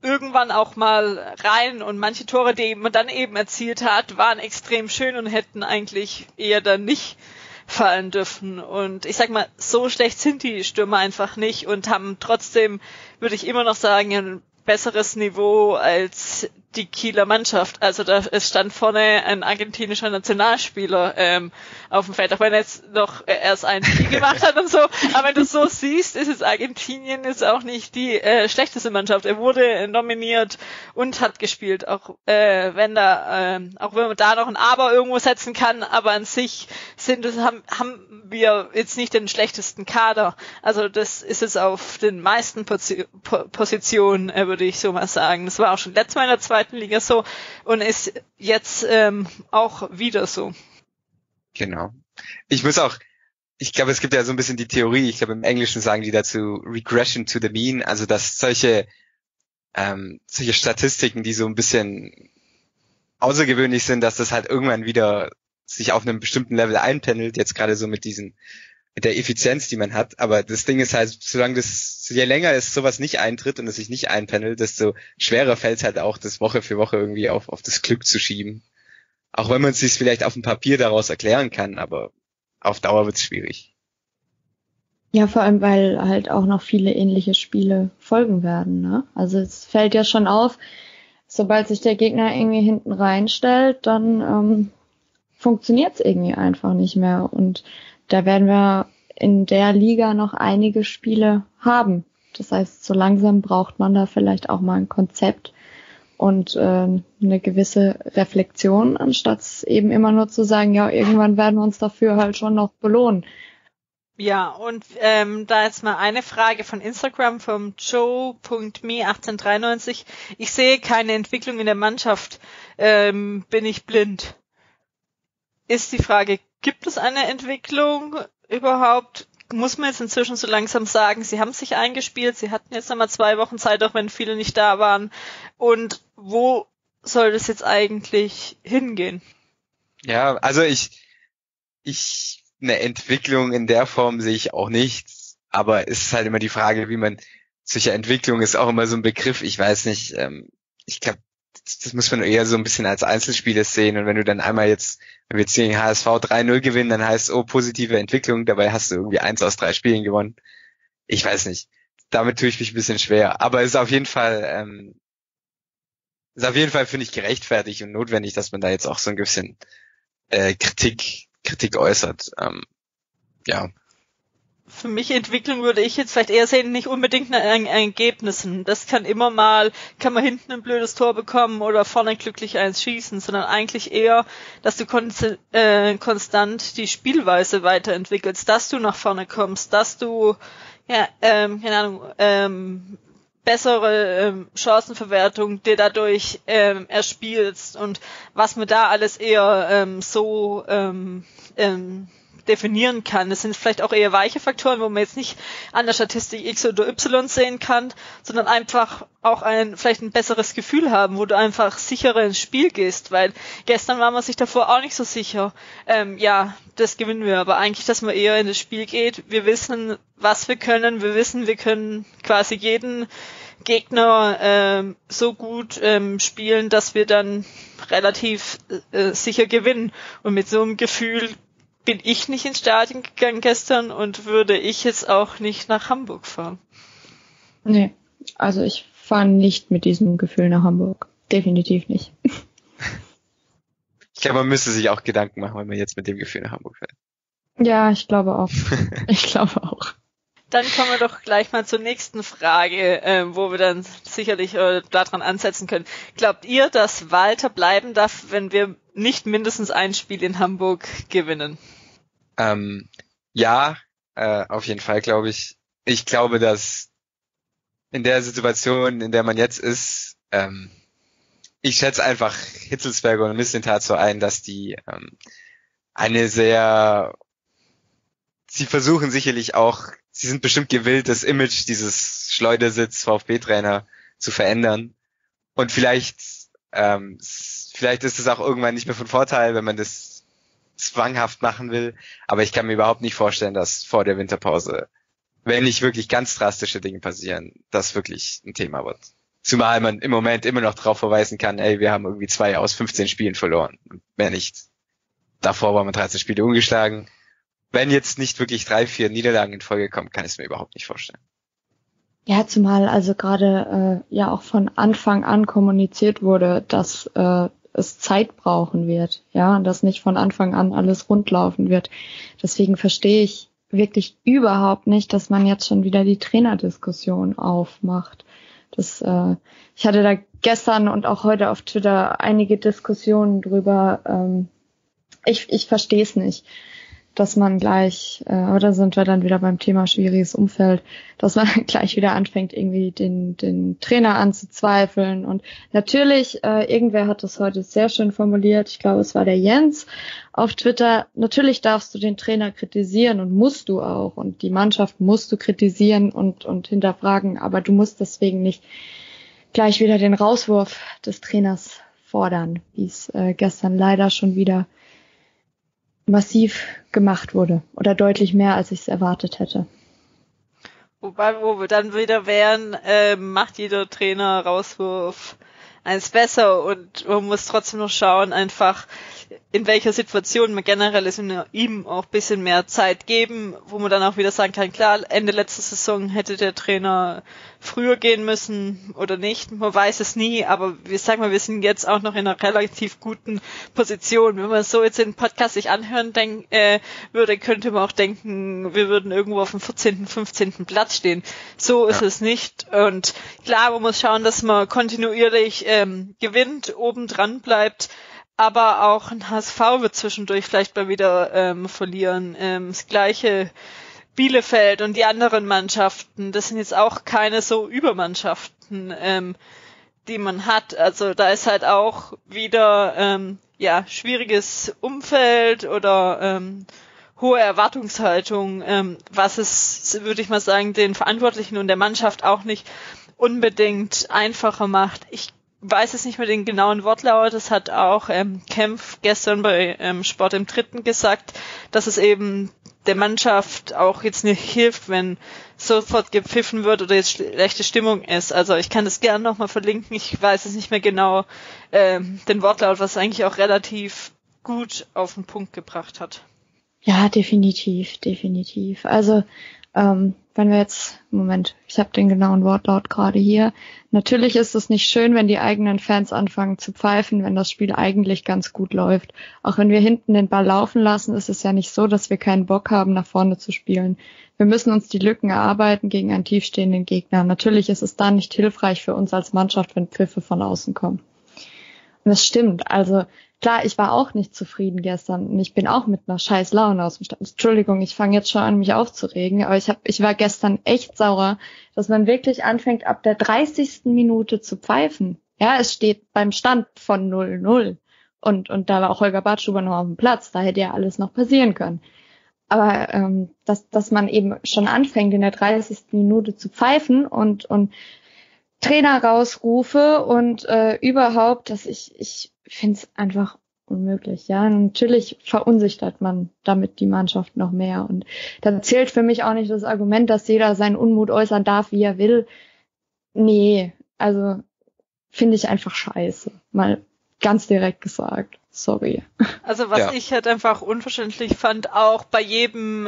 irgendwann auch mal rein und manche Tore, die man dann eben erzielt hat, waren extrem schön und hätten eigentlich eher dann nicht fallen dürfen. Und ich sag mal, so schlecht sind die Stürmer einfach nicht und haben trotzdem, würde ich immer noch sagen, ein besseres Niveau als die Kieler Mannschaft. Also es stand vorne ein argentinischer Nationalspieler auf dem Feld, auch wenn er jetzt noch erst ein Spiel gemacht hat und so. Aber wenn du so siehst, ist es Argentinien jetzt auch nicht die schlechteste Mannschaft. Er wurde nominiert und hat gespielt, auch wenn man da noch ein Aber irgendwo setzen kann. Aber an sich haben wir jetzt nicht den schlechtesten Kader. Also das ist es auf den meisten Positionen, würde ich so mal sagen. Das war auch schon letztes Mal in der zweiten Liga so und ist jetzt auch wieder so. Genau. Ich glaube, es gibt ja so ein bisschen die Theorie, ich glaube im Englischen sagen die dazu Regression to the mean, also dass solche Statistiken, die so ein bisschen außergewöhnlich sind, dass das halt irgendwann wieder sich auf einem bestimmten Level einpendelt, jetzt gerade so mit der Effizienz, die man hat. Aber das Ding ist halt, je länger es sowas nicht eintritt und es sich nicht einpendelt, desto schwerer fällt es halt auch, das Woche für Woche irgendwie auf das Glück zu schieben. Auch wenn man es sich vielleicht auf dem Papier daraus erklären kann, aber auf Dauer wird es schwierig. Ja, vor allem, weil halt auch noch viele ähnliche Spiele folgen werden, ne? Also es fällt ja schon auf, sobald sich der Gegner irgendwie hinten reinstellt, dann funktioniert es irgendwie einfach nicht mehr. Und da werden wir in der Liga noch einige Spiele haben. Das heißt, so langsam braucht man da vielleicht auch mal ein Konzept und eine gewisse Reflexion, anstatt eben immer nur zu sagen, ja, irgendwann werden wir uns dafür halt schon noch belohnen. Ja, und da jetzt mal eine Frage von Instagram vom joe.me1893. Ich sehe keine Entwicklung in der Mannschaft. Bin ich blind? Ist die Frage, gibt es eine Entwicklung überhaupt? Muss man jetzt inzwischen so langsam sagen, sie haben sich eingespielt, sie hatten jetzt nochmal 2 Wochen Zeit, auch wenn viele nicht da waren. Und wo soll das jetzt eigentlich hingehen? Ja, also eine Entwicklung in der Form sehe ich auch nicht. Aber es ist halt immer die Frage, solche Entwicklung ist auch immer so ein Begriff, ich weiß nicht, ich glaube, das muss man eher so ein bisschen als Einzelspieler sehen. Und wenn du dann einmal wenn wir jetzt gegen HSV 3-0 gewinnen, dann heißt es, oh, positive Entwicklung, dabei hast du irgendwie 1 aus 3 Spielen gewonnen. Ich weiß nicht. Damit tue ich mich ein bisschen schwer. Aber es ist auf jeden Fall, finde ich, gerechtfertigt und notwendig, dass man da jetzt auch so ein bisschen Kritik äußert. Ja. Für mich Entwicklung würde ich jetzt vielleicht eher sehen, nicht unbedingt nach Ergebnissen. Das kann man hinten ein blödes Tor bekommen oder vorne glücklich eins schießen, sondern eigentlich eher, dass du konstant die Spielweise weiterentwickelst, dass du nach vorne kommst, dass du, bessere Chancenverwertung dir dadurch erspielst und was man da alles eher definieren kann. Das sind vielleicht auch eher weiche Faktoren, wo man jetzt nicht an der Statistik X oder Y sehen kann, sondern einfach auch vielleicht ein besseres Gefühl haben, wo du einfach sicherer ins Spiel gehst, weil gestern war man sich davor auch nicht so sicher. Das gewinnen wir, aber eigentlich, dass man eher in das Spiel geht. Wir wissen, was wir können. Wir wissen, wir können quasi jeden Gegner so gut spielen, dass wir dann relativ sicher gewinnen. Und mit so einem Gefühl bin ich nicht ins Stadion gegangen gestern und würde ich jetzt auch nicht nach Hamburg fahren. Nee, also ich fahre nicht mit diesem Gefühl nach Hamburg. Definitiv nicht. Ich glaube, man müsste sich auch Gedanken machen, wenn man jetzt mit dem Gefühl nach Hamburg fährt. Ja, ich glaube auch. Dann kommen wir doch gleich mal zur nächsten Frage, wo wir dann sicherlich daran ansetzen können. Glaubt ihr, dass Walter bleiben darf, wenn wir nicht mindestens ein Spiel in Hamburg gewinnen? Ja, auf jeden Fall glaube ich. Ich glaube, dass in der Situation, in der man jetzt ist, ich schätze einfach Hitzelsberger und Mislintat so ein, dass die sie versuchen sicherlich auch, sie sind bestimmt gewillt, das Image dieses Schleudersitz VfB-Trainer zu verändern. Und vielleicht ist es auch irgendwann nicht mehr von Vorteil, wenn man das zwanghaft machen will. Aber ich kann mir überhaupt nicht vorstellen, dass vor der Winterpause, wenn nicht wirklich ganz drastische Dinge passieren, das wirklich ein Thema wird. Zumal man im Moment immer noch darauf verweisen kann, ey, wir haben irgendwie 2 aus 15 Spielen verloren. Mehr nicht. Davor waren wir 13 Spiele ungeschlagen. Wenn jetzt nicht wirklich 3, 4 Niederlagen in Folge kommen, kann ich es mir überhaupt nicht vorstellen. Ja, zumal also gerade ja auch von Anfang an kommuniziert wurde, dass es Zeit brauchen wird, ja, und dass nicht von Anfang an alles rundlaufen wird. Deswegen verstehe ich wirklich überhaupt nicht, dass man jetzt schon wieder die Trainerdiskussion aufmacht. Ich hatte da gestern und auch heute auf Twitter einige Diskussionen drüber. Ich verstehe es nicht, dass man gleich, oder sind wir dann wieder beim Thema schwieriges Umfeld, dass man gleich wieder anfängt, irgendwie den Trainer anzuzweifeln. Und natürlich, irgendwer hat das heute sehr schön formuliert, ich glaube, es war der Jens auf Twitter, natürlich darfst du den Trainer kritisieren und musst du auch. Und die Mannschaft musst du kritisieren und hinterfragen, aber du musst deswegen nicht gleich wieder den Rauswurf des Trainers fordern, wie es gestern leider schon wieder massiv gemacht wurde oder deutlich mehr, als ich es erwartet hätte. Wobei, wo wir dann wieder wären, macht jeder Trainer Rauswurf eins besser und man muss trotzdem noch schauen, einfach in welcher Situation man generell ist und ihm auch ein bisschen mehr Zeit geben, wo man dann auch wieder sagen kann, klar, Ende letzter Saison hätte der Trainer früher gehen müssen oder nicht, man weiß es nie, aber wir sind jetzt auch noch in einer relativ guten Position. Wenn man so jetzt den Podcast sich anhören würde, könnte man auch denken, wir würden irgendwo auf dem 14., 15. Platz stehen. So ist es nicht und klar, man muss schauen, dass man kontinuierlich gewinnt, oben dran bleibt, aber auch ein HSV wird zwischendurch vielleicht mal wieder verlieren. Das gleiche Bielefeld und die anderen Mannschaften, das sind jetzt auch keine so Übermannschaften, die man hat. Also da ist halt auch wieder schwieriges Umfeld oder hohe Erwartungshaltung, was es, würde ich mal sagen, den Verantwortlichen und der Mannschaft auch nicht unbedingt einfacher macht. Ich weiß es nicht mehr den genauen Wortlaut, das hat auch Kempf gestern bei Sport im Dritten gesagt, dass es eben der Mannschaft auch jetzt nicht hilft, wenn sofort gepfiffen wird oder jetzt schlechte Stimmung ist. Also ich kann das gerne nochmal verlinken, ich weiß es nicht mehr genau, den Wortlaut, was eigentlich auch relativ gut auf den Punkt gebracht hat. Ja, definitiv. Also wenn wir jetzt, Moment, ich habe den genauen Wortlaut gerade hier. Natürlich ist es nicht schön, wenn die eigenen Fans anfangen zu pfeifen, wenn das Spiel eigentlich ganz gut läuft. Auch wenn wir hinten den Ball laufen lassen, ist es ja nicht so, dass wir keinen Bock haben, nach vorne zu spielen. Wir müssen uns die Lücken erarbeiten gegen einen tiefstehenden Gegner. Natürlich ist es dann nicht hilfreich für uns als Mannschaft, wenn Pfiffe von außen kommen. Und das stimmt, also klar, ich war auch nicht zufrieden gestern und ich bin auch mit einer scheiß Laune aus dem Stand. Entschuldigung, ich fange jetzt schon an, mich aufzuregen, aber ich war gestern echt sauer, dass man wirklich anfängt, ab der 30. Minute zu pfeifen. Ja, es steht beim Stand von 0-0 und da war auch Holger Badstuber noch auf dem Platz, da hätte ja alles noch passieren können. Aber dass man eben schon anfängt, in der 30. Minute zu pfeifen und Trainer rausrufe und überhaupt, dass ich finde es einfach unmöglich. Ja, natürlich verunsichert man damit die Mannschaft noch mehr und da zählt für mich auch nicht das Argument, dass jeder seinen Unmut äußern darf, wie er will. Nee, also finde ich einfach scheiße. Mal ganz direkt gesagt. Sorry. Also was ich halt einfach unverständlich fand, auch bei jedem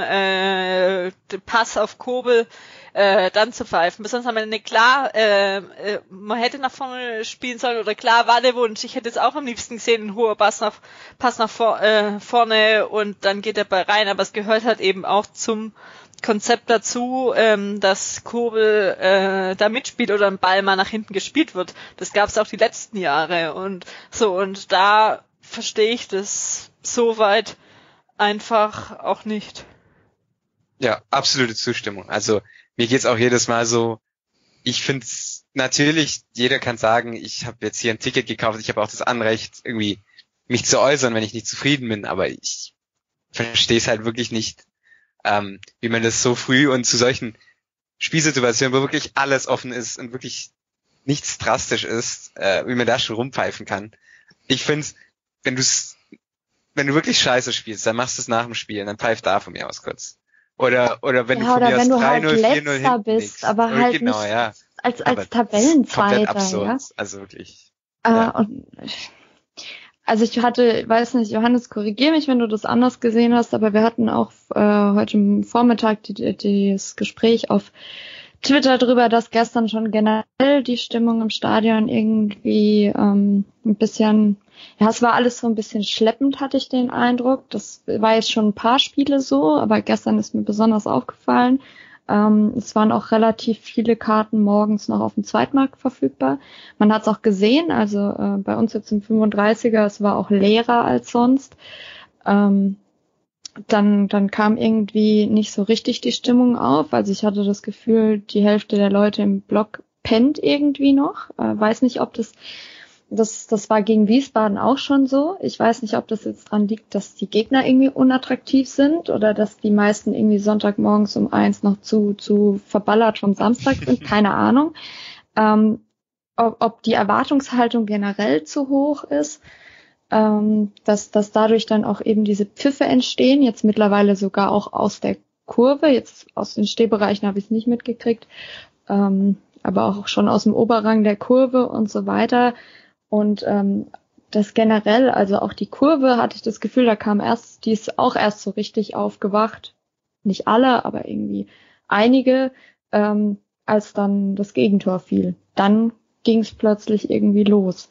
Pass auf Kobel dann zu pfeifen. Besonders am Ende klar, man hätte nach vorne spielen sollen oder klar war der Wunsch. Ich hätte es auch am liebsten gesehen, ein hoher Pass nach vorne und dann geht der Ball rein, aber es gehört halt eben auch zum Konzept dazu, dass Kobel da mitspielt oder ein Ball mal nach hinten gespielt wird. Das gab es auch die letzten Jahre und so und da verstehe ich das soweit einfach auch nicht. Ja, absolute Zustimmung. Also mir geht's auch jedes Mal so, ich finde es natürlich, jeder kann sagen, ich habe jetzt hier ein Ticket gekauft, ich habe auch das Anrecht, irgendwie mich zu äußern, wenn ich nicht zufrieden bin, aber ich verstehe es halt wirklich nicht, wie man das so früh und zu solchen Spielsituationen, wo wirklich alles offen ist und wirklich nichts drastisch ist, wie man da schon rumpfeifen kann. Ich finde, wenn du wirklich scheiße spielst, dann machst du es nach dem Spiel, dann pfeift da von mir aus kurz. Oder wenn du von mir aus 3-0, 4-0 hinten bist, aber halt genau, nicht als Aber Tabellenzweiter, komplett absurd. ja. Also wirklich. Und, also ich weiß nicht, Johannes, korrigier mich, wenn du das anders gesehen hast, aber wir hatten auch heute Vormittag das Gespräch auf Twitter drüber, dass gestern schon generell die Stimmung im Stadion irgendwie ein bisschen, ja, es war alles so ein bisschen schleppend, hatte ich den Eindruck. Das war jetzt schon ein paar Spiele so, aber gestern ist mir besonders aufgefallen. Es waren auch relativ viele Karten morgens noch auf dem Zweitmarkt verfügbar. Man hat es auch gesehen, also bei uns jetzt im 35er, es war auch leerer als sonst. Dann kam irgendwie nicht so richtig die Stimmung auf. Also ich hatte das Gefühl, die Hälfte der Leute im Block pennt irgendwie noch. Weiß nicht, ob das war gegen Wiesbaden auch schon so. Ich weiß nicht, ob das jetzt dran liegt, dass die Gegner irgendwie unattraktiv sind oder dass die meisten irgendwie Sonntagmorgens um 1 noch zu verballert vom Samstag sind. Keine Ahnung. Ob die Erwartungshaltung generell zu hoch ist, dass dadurch dann auch eben diese Pfiffe entstehen, jetzt mittlerweile sogar auch aus der Kurve, jetzt aus den Stehbereichen habe ich es nicht mitgekriegt, aber auch schon aus dem Oberrang der Kurve und so weiter. Und das generell, also auch die Kurve, hatte ich das Gefühl, die ist auch erst so richtig aufgewacht. Nicht alle, aber irgendwie einige, als dann das Gegentor fiel. Dann ging es plötzlich irgendwie los.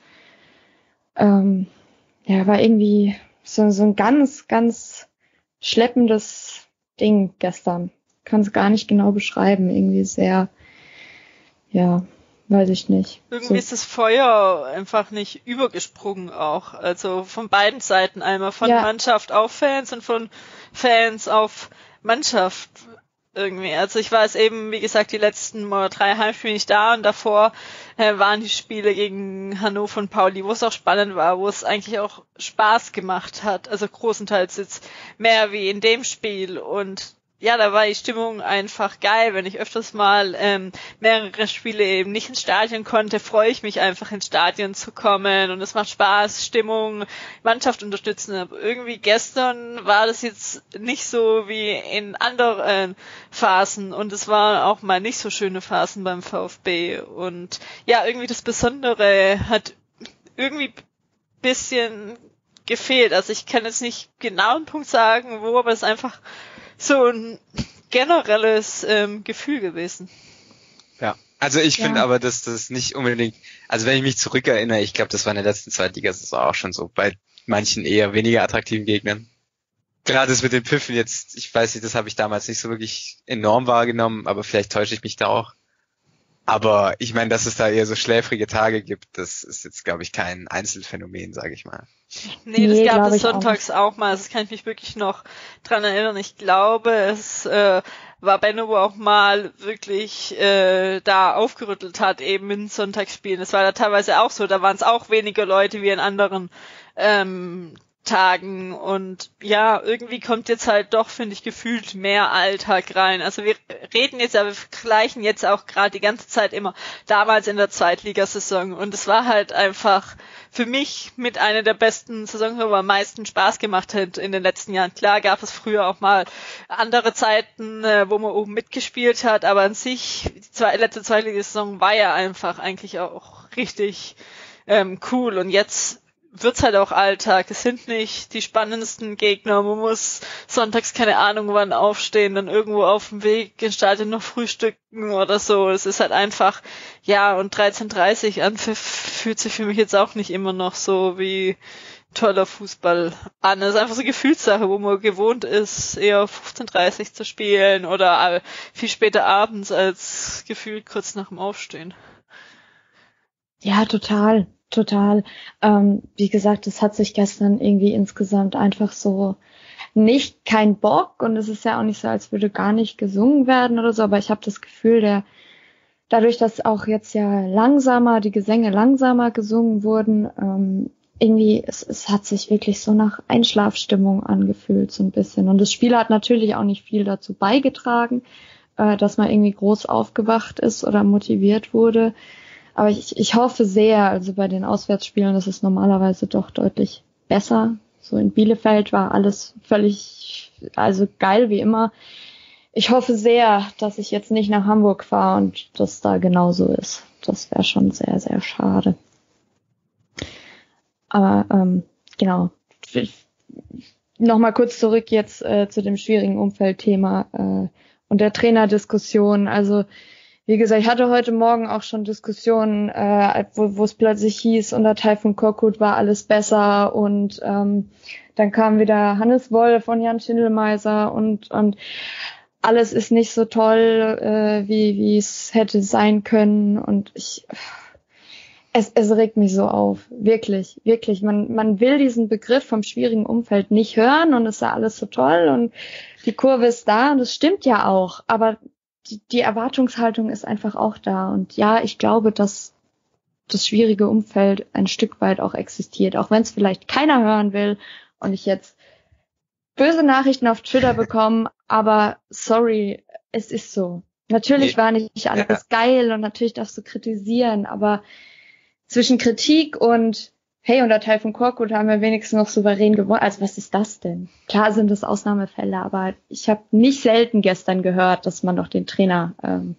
War irgendwie so ein ganz, ganz schleppendes Ding gestern. Kann es gar nicht genau beschreiben. Irgendwie sehr, ja, weiß ich nicht. Irgendwie ist das Feuer einfach nicht übergesprungen auch. Also von beiden Seiten einmal. Von Mannschaft auf Fans und von Fans auf Mannschaft irgendwie. Also ich war es eben, wie gesagt, die letzten 3 Heimspiele nicht da und davor waren die Spiele gegen Hannover und Pauli, wo es auch spannend war, wo es eigentlich auch Spaß gemacht hat. Also großenteils jetzt mehr wie in dem Spiel und ja, da war die Stimmung einfach geil. Wenn ich öfters mal mehrere Spiele eben nicht ins Stadion konnte, freue ich mich einfach ins Stadion zu kommen und es macht Spaß, Stimmung, Mannschaft unterstützen. Aber irgendwie gestern war das jetzt nicht so wie in anderen Phasen und es waren auch mal nicht so schöne Phasen beim VfB und ja, irgendwie das Besondere hat irgendwie bisschen gefehlt. Also ich kann jetzt nicht genau einen Punkt sagen, wo, aber es ist einfach so ein generelles Gefühl gewesen. Ja, also ich finde aber, dass das nicht unbedingt, also wenn ich mich zurückerinnere, ich glaube, das war in der letzten Zweitligasaison auch schon so, bei manchen eher weniger attraktiven Gegnern. Gerade das mit den Pfiffen jetzt, ich weiß nicht, das habe ich damals nicht so wirklich enorm wahrgenommen, aber vielleicht täusche ich mich da auch. Aber ich meine, dass es da eher so schläfrige Tage gibt, das ist jetzt, glaube ich, kein Einzelfänomen, sage ich mal. Nee, das gab es sonntags auch mal. Das kann ich mich wirklich noch dran erinnern. Ich glaube, es war Benno, wo auch mal wirklich da aufgerüttelt hat, eben in Sonntagsspielen. Das war da teilweise auch so. Da waren es auch weniger Leute wie in anderen Tagen und ja, irgendwie kommt jetzt halt doch, finde ich, gefühlt mehr Alltag rein. Also wir reden jetzt, aber wir vergleichen jetzt auch gerade die ganze Zeit immer damals in der Zweitligasaison und es war halt einfach für mich mit einer der besten Saisons, wo am meisten Spaß gemacht hat in den letzten Jahren. Klar gab es früher auch mal andere Zeiten, wo man oben mitgespielt hat, aber an sich, die letzte Zweitligasaison war ja einfach eigentlich auch richtig cool und jetzt wird's halt auch Alltag. Es sind nicht die spannendsten Gegner. Man muss sonntags keine Ahnung wann aufstehen, dann irgendwo auf dem Weg ins Stadion noch frühstücken oder so. Es ist halt einfach, ja, und 13:30 Anpfiff fühlt sich für mich jetzt auch nicht immer noch so wie toller Fußball an. Es ist einfach so eine Gefühlssache, wo man gewohnt ist, eher 15:30 zu spielen oder viel später abends als gefühlt kurz nach dem Aufstehen. Ja, total. Wie gesagt, es hat sich gestern irgendwie insgesamt einfach so kein Bock und es ist ja auch nicht so, als würde gar nicht gesungen werden oder so, aber ich habe das Gefühl, dadurch, dass auch jetzt ja die Gesänge langsamer gesungen wurden, irgendwie, es hat sich wirklich so nach Einschlafstimmung angefühlt, so ein bisschen. Und das Spiel hat natürlich auch nicht viel dazu beigetragen, dass man irgendwie groß aufgewacht ist oder motiviert wurde. Aber ich hoffe sehr, also bei den Auswärtsspielen, das ist normalerweise doch deutlich besser. So in Bielefeld war alles völlig, also geil wie immer. ich hoffe sehr, dass ich jetzt nicht nach Hamburg fahre und das da genauso ist. Das wäre schon sehr, sehr schade. Aber genau. Nochmal kurz zurück jetzt zu dem schwierigen Umfeldthema und der Trainerdiskussion. Also wie gesagt, ich hatte heute Morgen auch schon Diskussionen, wo es plötzlich hieß, unter Taifun Korkut war alles besser und dann kam wieder Hannes Wolf und Jan Schindelmeiser und alles ist nicht so toll, wie es hätte sein können und es regt mich so auf, wirklich, wirklich. Man will diesen Begriff vom schwierigen Umfeld nicht hören und es ist ja alles so toll und die Kurve ist da und es stimmt ja auch, aber die Erwartungshaltung ist einfach auch da und ja, ich glaube, dass das schwierige Umfeld ein Stück weit auch existiert, auch wenn es vielleicht keiner hören will und ich jetzt böse Nachrichten auf Twitter bekomme, aber sorry, es ist so. Natürlich war nicht alles geil und natürlich darfst du kritisieren, aber zwischen Kritik und hey, unter Taifun Korkut haben wir wenigstens noch souverän gewonnen. Also was ist das denn? Klar sind es Ausnahmefälle, aber ich habe nicht selten gestern gehört, dass man doch den Trainer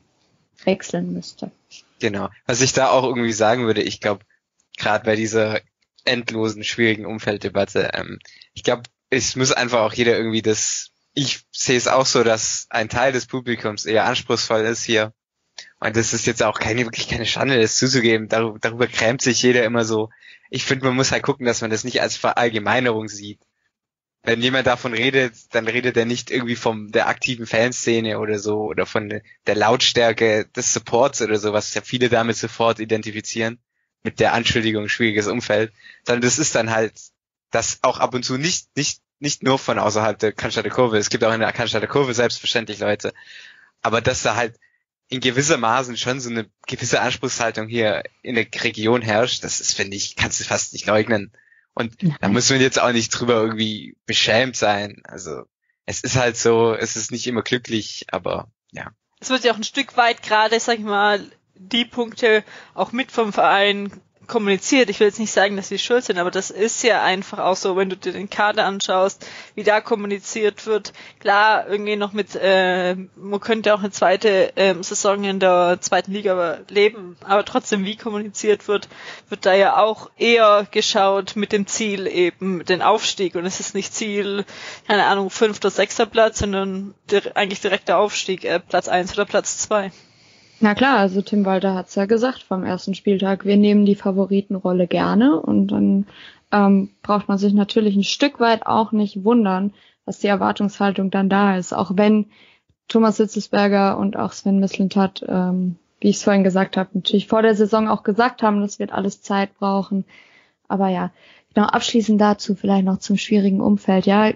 wechseln müsste. Genau. Was ich da auch irgendwie sagen würde, ich glaube, gerade bei dieser endlosen, schwierigen Umfelddebatte, ich glaube, es muss einfach auch jeder irgendwie ich sehe es auch so, dass ein Teil des Publikums eher anspruchsvoll ist hier. Und das ist jetzt auch wirklich keine Schande, das zuzugeben. Darüber grämt sich jeder immer so. Ich finde, man muss halt gucken, dass man das nicht als Verallgemeinerung sieht. Wenn jemand davon redet, dann redet er nicht irgendwie von der aktiven Fanszene oder so oder von der Lautstärke des Supports oder so, was ja viele damit sofort identifizieren, mit der Anschuldigung schwieriges Umfeld, sondern das ist dann halt, das auch ab und zu nicht nur von außerhalb der Cannstatter Kurve, es gibt auch in der Cannstatter Kurve selbstverständlich Leute, aber dass da halt in gewisser Maßen schon so eine gewisse Anspruchshaltung hier in der Region herrscht, das ist, finde ich, kannst du fast nicht leugnen. Und da muss man jetzt auch nicht drüber irgendwie beschämt sein. Also es ist halt so, es ist nicht immer glücklich, aber ja. Es wird ja auch ein Stück weit gerade, sag ich mal, die Punkte auch mit vom Verein kommuniziert. Ich will jetzt nicht sagen, dass sie schuld sind, aber das ist ja einfach auch so, wenn du dir den Kader anschaust, wie da kommuniziert wird. Klar, irgendwie noch mit, man könnte auch eine zweite Saison in der zweiten Liga leben, aber trotzdem, wie kommuniziert wird da ja auch eher geschaut mit dem Ziel eben den Aufstieg und es ist nicht Ziel, keine Ahnung, 5. oder 6. Platz, sondern eigentlich direkter Aufstieg, Platz 1 oder Platz 2. Na klar, also Tim Walter hat's ja gesagt vom ersten Spieltag, wir nehmen die Favoritenrolle gerne und dann braucht man sich natürlich ein Stück weit auch nicht wundern, dass die Erwartungshaltung dann da ist, auch wenn Thomas Hitzelsberger und auch Sven Mislintat, wie ich es vorhin gesagt habe, natürlich vor der Saison auch gesagt haben, das wird alles Zeit brauchen, aber ja, genau, abschließend dazu vielleicht noch zum schwierigen Umfeld, ja,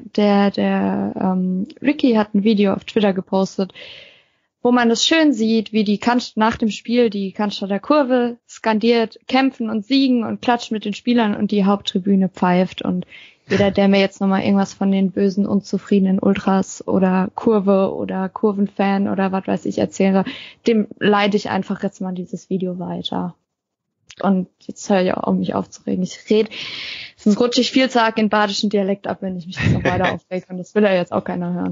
der Ricky hat ein Video auf Twitter gepostet, wo man das schön sieht, wie nach dem Spiel die Cannstatter Kurve skandiert, kämpfen und siegen und klatscht mit den Spielern und die Haupttribüne pfeift und jeder, der mir jetzt nochmal irgendwas von den bösen, unzufriedenen Ultras oder Kurve oder Kurvenfan oder was weiß ich erzählen soll, dem leite ich einfach jetzt mal dieses Video weiter. Und jetzt höre ich auch, um mich aufzuregen. Sonst rutsche ich viel zu arg in badischen Dialekt ab, wenn ich mich jetzt noch weiter aufrege und das will ja jetzt auch keiner hören.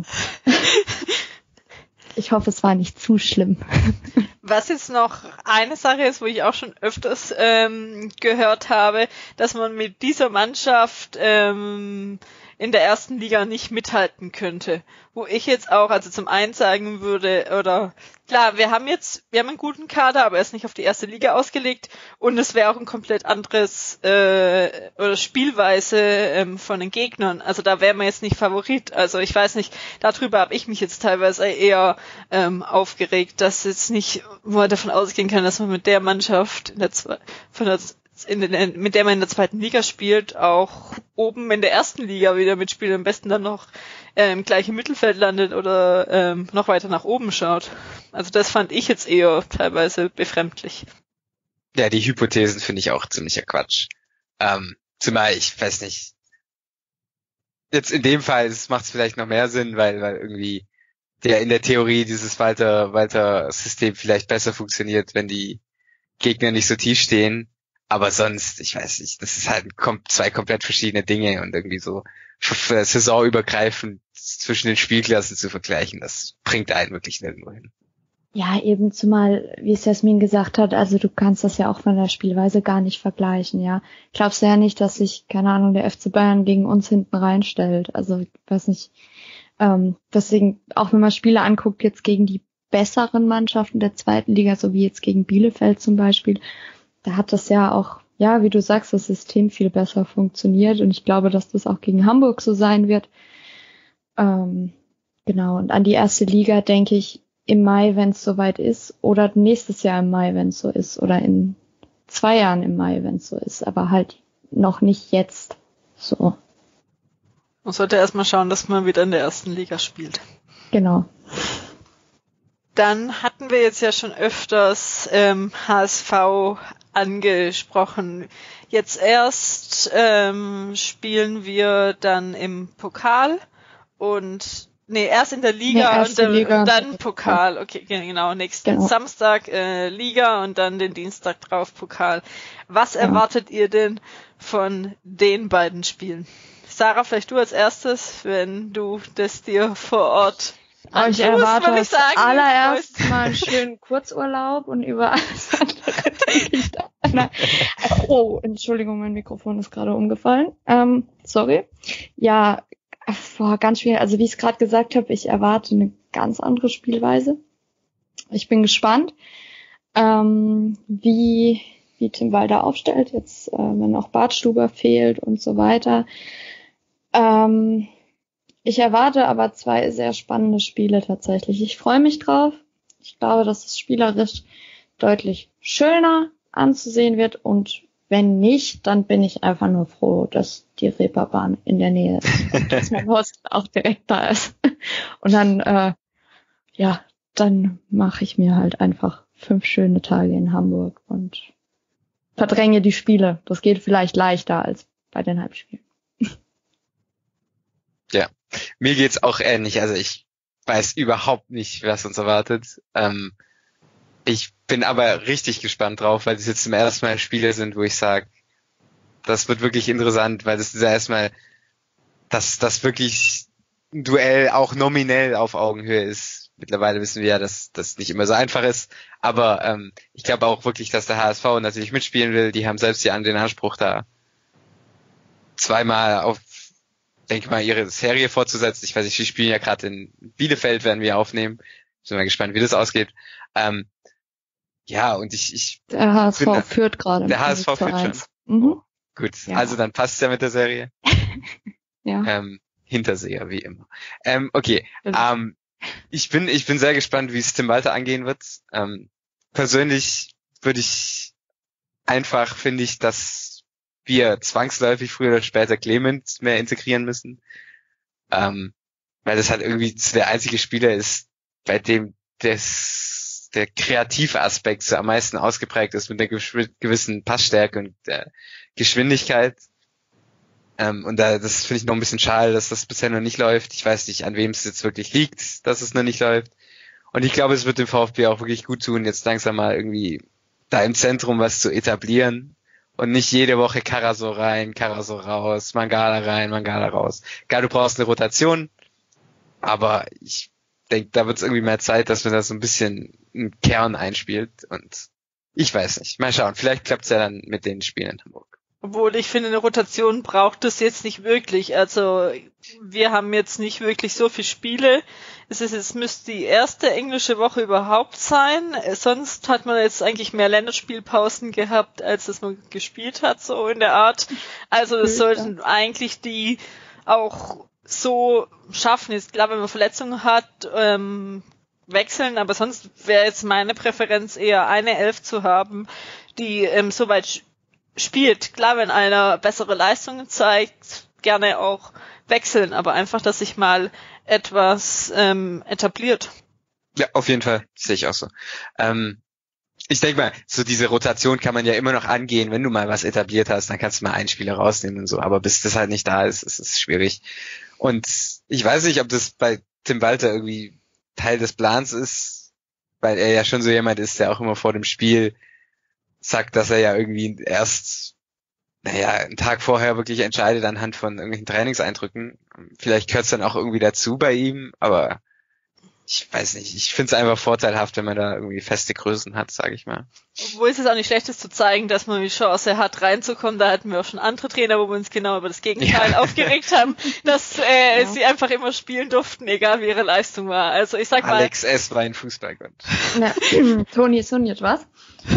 Ich hoffe, es war nicht zu schlimm. Was jetzt noch eine Sache ist, wo ich auch schon öfters gehört habe, dass man mit dieser Mannschaft in der ersten Liga nicht mithalten könnte. Wo ich jetzt auch, also zum einen sagen würde, oder klar, wir haben einen guten Kader, aber er ist nicht auf die erste Liga ausgelegt und es wäre auch ein komplett anderes oder Spielweise von den Gegnern. Also da wäre man jetzt nicht Favorit. Also ich weiß nicht, darüber habe ich mich jetzt teilweise eher aufgeregt, dass jetzt nicht, wo man davon ausgehen kann, dass man mit der Mannschaft mit der man in der zweiten Liga spielt, auch oben in der ersten Liga wieder mitspielt, am besten dann noch gleich im Mittelfeld landet oder noch weiter nach oben schaut. Also das fand ich jetzt eher teilweise befremdlich. Ja, die Hypothesen finde ich auch ziemlicher Quatsch. Zumal, ich weiß nicht, jetzt in dem Fall macht es vielleicht noch mehr Sinn, weil irgendwie in der Theorie dieses Walter-System vielleicht besser funktioniert, wenn die Gegner nicht so tief stehen. Aber sonst, ich weiß nicht, das ist halt zwei komplett verschiedene Dinge und irgendwie so saisonübergreifend das zwischen den Spielklassen zu vergleichen, das bringt einen wirklich nirgendwo hin. Ja, eben zumal, wie es Jasmin gesagt hat, also du kannst das ja auch von der Spielweise gar nicht vergleichen, ja. Glaubst du ja nicht, dass sich, keine Ahnung, der FC Bayern gegen uns hinten reinstellt. Also, ich weiß nicht, deswegen, auch wenn man Spiele anguckt, jetzt gegen die besseren Mannschaften der zweiten Liga, so wie jetzt gegen Bielefeld zum Beispiel, da hat das ja auch, ja, wie du sagst, das System viel besser funktioniert und ich glaube, dass das auch gegen Hamburg so sein wird. Genau, und an die erste Liga denke ich im Mai, wenn es soweit ist, oder nächstes Jahr im Mai, wenn es so ist, oder in 2 Jahren im Mai, wenn es so ist, aber halt noch nicht jetzt so. Man sollte erstmal schauen, dass man wieder in der ersten Liga spielt. Genau. Dann hatten wir jetzt ja schon öfters HSV angesprochen. Jetzt erst spielen wir dann im Pokal und erst in der Liga und dann Pokal. Okay, genau. Nächsten Samstag Liga und dann den Dienstag drauf Pokal. Was erwartet ihr denn von den beiden Spielen? Sarah, vielleicht du als erstes, wenn du das dir vor Ort ich erwarte als allererst mal einen schönen Kurzurlaub und über alles andere denke ich da. Oh, Entschuldigung, mein Mikrofon ist gerade umgefallen. Sorry. Ja, ganz schwierig. Also wie ich es gerade gesagt habe, ich erwarte eine ganz andere Spielweise. Ich bin gespannt, wie Tim Walter aufstellt, jetzt wenn auch Bartstuber fehlt und so weiter. Ich erwarte aber 2 sehr spannende Spiele tatsächlich. Ich freue mich drauf. Ich glaube, dass es spielerisch deutlich schöner anzusehen wird und wenn nicht, dann bin ich einfach nur froh, dass die Reeperbahn in der Nähe ist und dass mein Hostel auch direkt da ist. Und dann, dann mache ich mir halt einfach 5 schöne Tage in Hamburg und verdränge die Spiele. Das geht vielleicht leichter als bei den Heimspielen. Ja, mir geht's auch ähnlich. Also ich weiß überhaupt nicht, was uns erwartet. Ich bin aber richtig gespannt drauf, weil das jetzt zum ersten Mal Spiele sind, wo ich sage, das wird wirklich interessant, weil das ist ja erstmal, dass das wirklich ein Duell auch nominell auf Augenhöhe ist. Mittlerweile wissen wir ja, dass das nicht immer so einfach ist, aber ich glaube auch wirklich, dass der HSV natürlich mitspielen will. Die haben selbst ja den Anspruch, da zweimal denke mal, ihre Serie fortzusetzen. Ich weiß nicht, die spielen ja gerade in Bielefeld, werden wir aufnehmen. Sind mal gespannt, wie das ausgeht. Ja, und ich der HSV führt gerade. Der HSV führt schon. Mhm. Gut, ja. Also dann passt's ja mit der Serie. Ja. Hinterseher, wie immer. Okay. Ich bin sehr gespannt, wie es Tim Walter angehen wird. Persönlich finde ich, dass wir zwangsläufig früher oder später Clement mehr integrieren müssen. Weil das halt irgendwie der einzige Spieler ist, bei dem der kreative Aspekt so am meisten ausgeprägt ist mit einer gewissen Passstärke und Geschwindigkeit. Und das finde ich noch ein bisschen schade, dass das bisher noch nicht läuft. Ich weiß nicht, an wem es jetzt wirklich liegt, dass es noch nicht läuft. Und ich glaube, es wird dem VfB auch wirklich gut tun, jetzt langsam mal irgendwie da im Zentrum was zu etablieren. Und nicht jede Woche Karasor rein, Karasor raus, Mangala rein, Mangala raus. Klar, du brauchst eine Rotation, aber ich denke, da wird es irgendwie mehr Zeit, dass man da so ein bisschen einen Kern einspielt. Und ich weiß nicht. Mal schauen, vielleicht klappt es ja dann mit den Spielen in Hamburg. Obwohl ich finde, eine Rotation braucht es jetzt nicht wirklich. Also wir haben jetzt nicht wirklich so viele Spiele. Es müsste die erste englische Woche überhaupt sein. Sonst hat man jetzt eigentlich mehr Länderspielpausen gehabt, als dass man gespielt hat, so in der Art. Also das sollten eigentlich die auch so schaffen. Ist klar, wenn man Verletzungen hat, wechseln, aber sonst wäre jetzt meine Präferenz eher eine 11 zu haben, die soweit spielt. Klar, wenn einer bessere Leistungen zeigt, gerne auch wechseln, aber einfach, dass sich mal etwas etabliert. Ja, auf jeden Fall, sehe ich auch so. Ich denke mal, so diese Rotation kann man ja immer noch angehen, wenn du mal was etabliert hast, dann kannst du mal einen Spieler rausnehmen und so, aber bis das halt nicht da ist, ist es schwierig. Und ich weiß nicht, ob das bei Tim Walter irgendwie Teil des Plans ist, weil er ja schon so jemand ist, der auch immer vor dem Spiel sagt, dass er ja irgendwie erst naja, einen Tag vorher wirklich entscheidet anhand von irgendwelchen Trainingseindrücken. Vielleicht gehört es dann auch irgendwie dazu bei ihm, aber ich weiß nicht, ich finde es einfach vorteilhaft, wenn man da irgendwie feste Größen hat, sage ich mal. Obwohl es auch nicht schlecht ist zu zeigen, dass man die Chance hat, reinzukommen. Da hatten wir auch schon andere Trainer, wo wir uns genau über das Gegenteil aufgeregt haben, dass sie einfach immer spielen durften, egal wie ihre Leistung war. Also ich sag mal... Alex S. war ein Fußballgott. Na, Toni Sunic, was?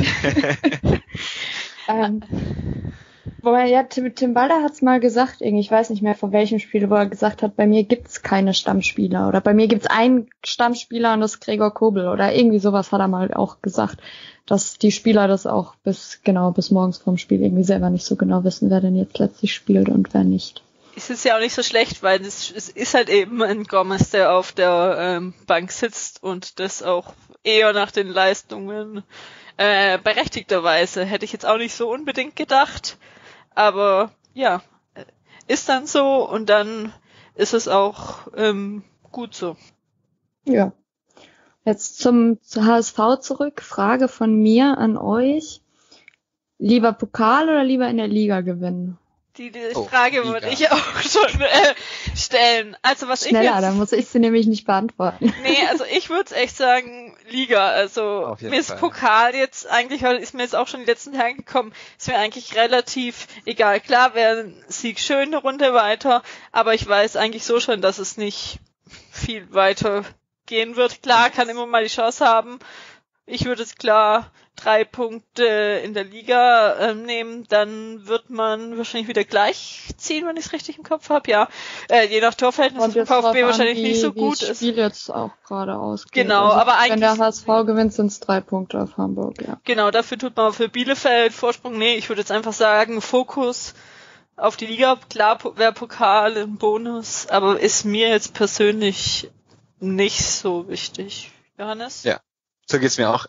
Wobei, ja, Tim Walter hat's mal gesagt, irgendwie, ich weiß nicht mehr von welchem Spiel, wo er gesagt hat, bei mir gibt's keine Stammspieler oder bei mir gibt's einen Stammspieler und das ist Gregor Kobel oder irgendwie sowas hat er mal auch gesagt, dass die Spieler das auch bis morgens vorm Spiel irgendwie selber nicht so genau wissen, wer denn jetzt letztlich spielt und wer nicht. Es ist ja auch nicht so schlecht, weil es ist halt eben ein Gomez, der auf der Bank sitzt und das auch eher nach den Leistungen berechtigterweise. Hätte ich jetzt auch nicht so unbedingt gedacht. Aber ja, ist dann so und dann ist es auch gut so. Ja. Jetzt zum HSV zurück. Frage von mir an euch. Lieber Pokal oder lieber in der Liga gewinnen? Die Frage würde ich auch schon stellen. Also was Schneller, dann muss ich sie nämlich nicht beantworten. Nee, also ich würde echt sagen Liga. Also mir ist Pokal jetzt eigentlich, ist mir jetzt auch schon die letzten Tage gekommen, ist mir eigentlich relativ egal. Klar wäre ein Sieg schön eine Runde weiter, aber ich weiß eigentlich so schon, dass es nicht viel weiter gehen wird. Klar, kann immer mal die Chance haben. Ich würde es klar 3 Punkte in der Liga nehmen, dann wird man wahrscheinlich wieder gleich ziehen, wenn ich es richtig im Kopf habe. Ja, je nach Torverhältnis ist VfB wahrscheinlich nicht so gut. Das Spiel jetzt auch gerade ausgeht. Genau, also, aber eigentlich... Wenn der HSV gewinnt, sind es 3 Punkte auf Hamburg, ja. Genau, dafür tut man für Bielefeld Vorsprung. Nee, ich würde jetzt einfach sagen, Fokus auf die Liga. Klar wäre Pokal ein Bonus, aber ist mir jetzt persönlich nicht so wichtig. Johannes? Ja. So geht's mir auch.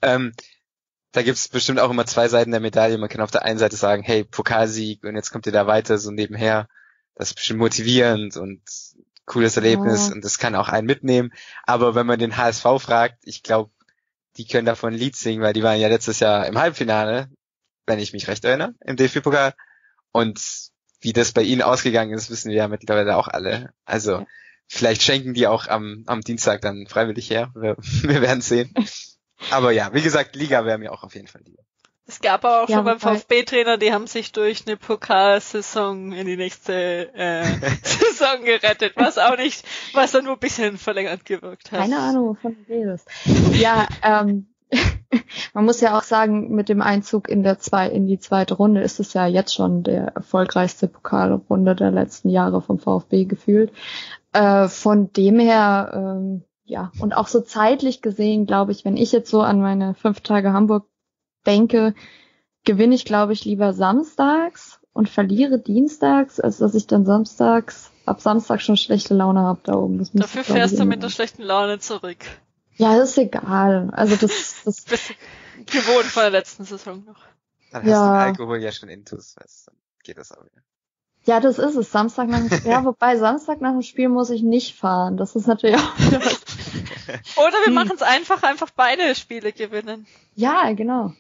Da gibt's bestimmt auch immer 2 Seiten der Medaille. Man kann auf der einen Seite sagen, hey, Pokalsieg und jetzt kommt ihr da weiter so nebenher. Das ist bestimmt motivierend und cooles Erlebnis und das kann auch einen mitnehmen. Aber wenn man den HSV fragt, ich glaube, die können davon ein Lied singen, weil die waren ja letztes Jahr im Halbfinale, wenn ich mich recht erinnere, im DFB-Pokal. Und wie das bei ihnen ausgegangen ist, wissen wir ja mittlerweile auch alle. Also vielleicht schenken die auch am Dienstag dann freiwillig her. Wir werden sehen. Aber ja, wie gesagt, Liga wäre mir auch auf jeden Fall lieber. Es gab aber auch schon beim VfB-Trainer, die haben sich durch eine Pokalsaison in die nächste Saison gerettet, was dann nur ein bisschen verlängert gewirkt hat. Keine Ahnung, wovon du redest. Ja, man muss ja auch sagen, mit dem Einzug in die zweite Runde ist es ja jetzt schon der erfolgreichste Pokalrunde der letzten Jahre vom VfB gefühlt. Von dem her, ja, und auch so zeitlich gesehen, glaube ich, wenn ich jetzt so an meine 5 Tage Hamburg denke, gewinne ich, glaube ich, lieber samstags und verliere dienstags, als dass ich dann ab Samstag schon schlechte Laune habe da oben. Dafür fährst du mit der schlechten Laune zurück. Ja, das ist egal. Also das bist gewohnt von der letzten Saison noch. Dann hast du den Alkohol ja schon intus, dann geht das auch wieder. Ja, das ist es. Samstag nach dem Spiel. Ja, wobei Samstag nach dem Spiel muss ich nicht fahren. Das ist natürlich auch wieder was. Oder wir machen es einfach beide Spiele gewinnen. Ja, genau.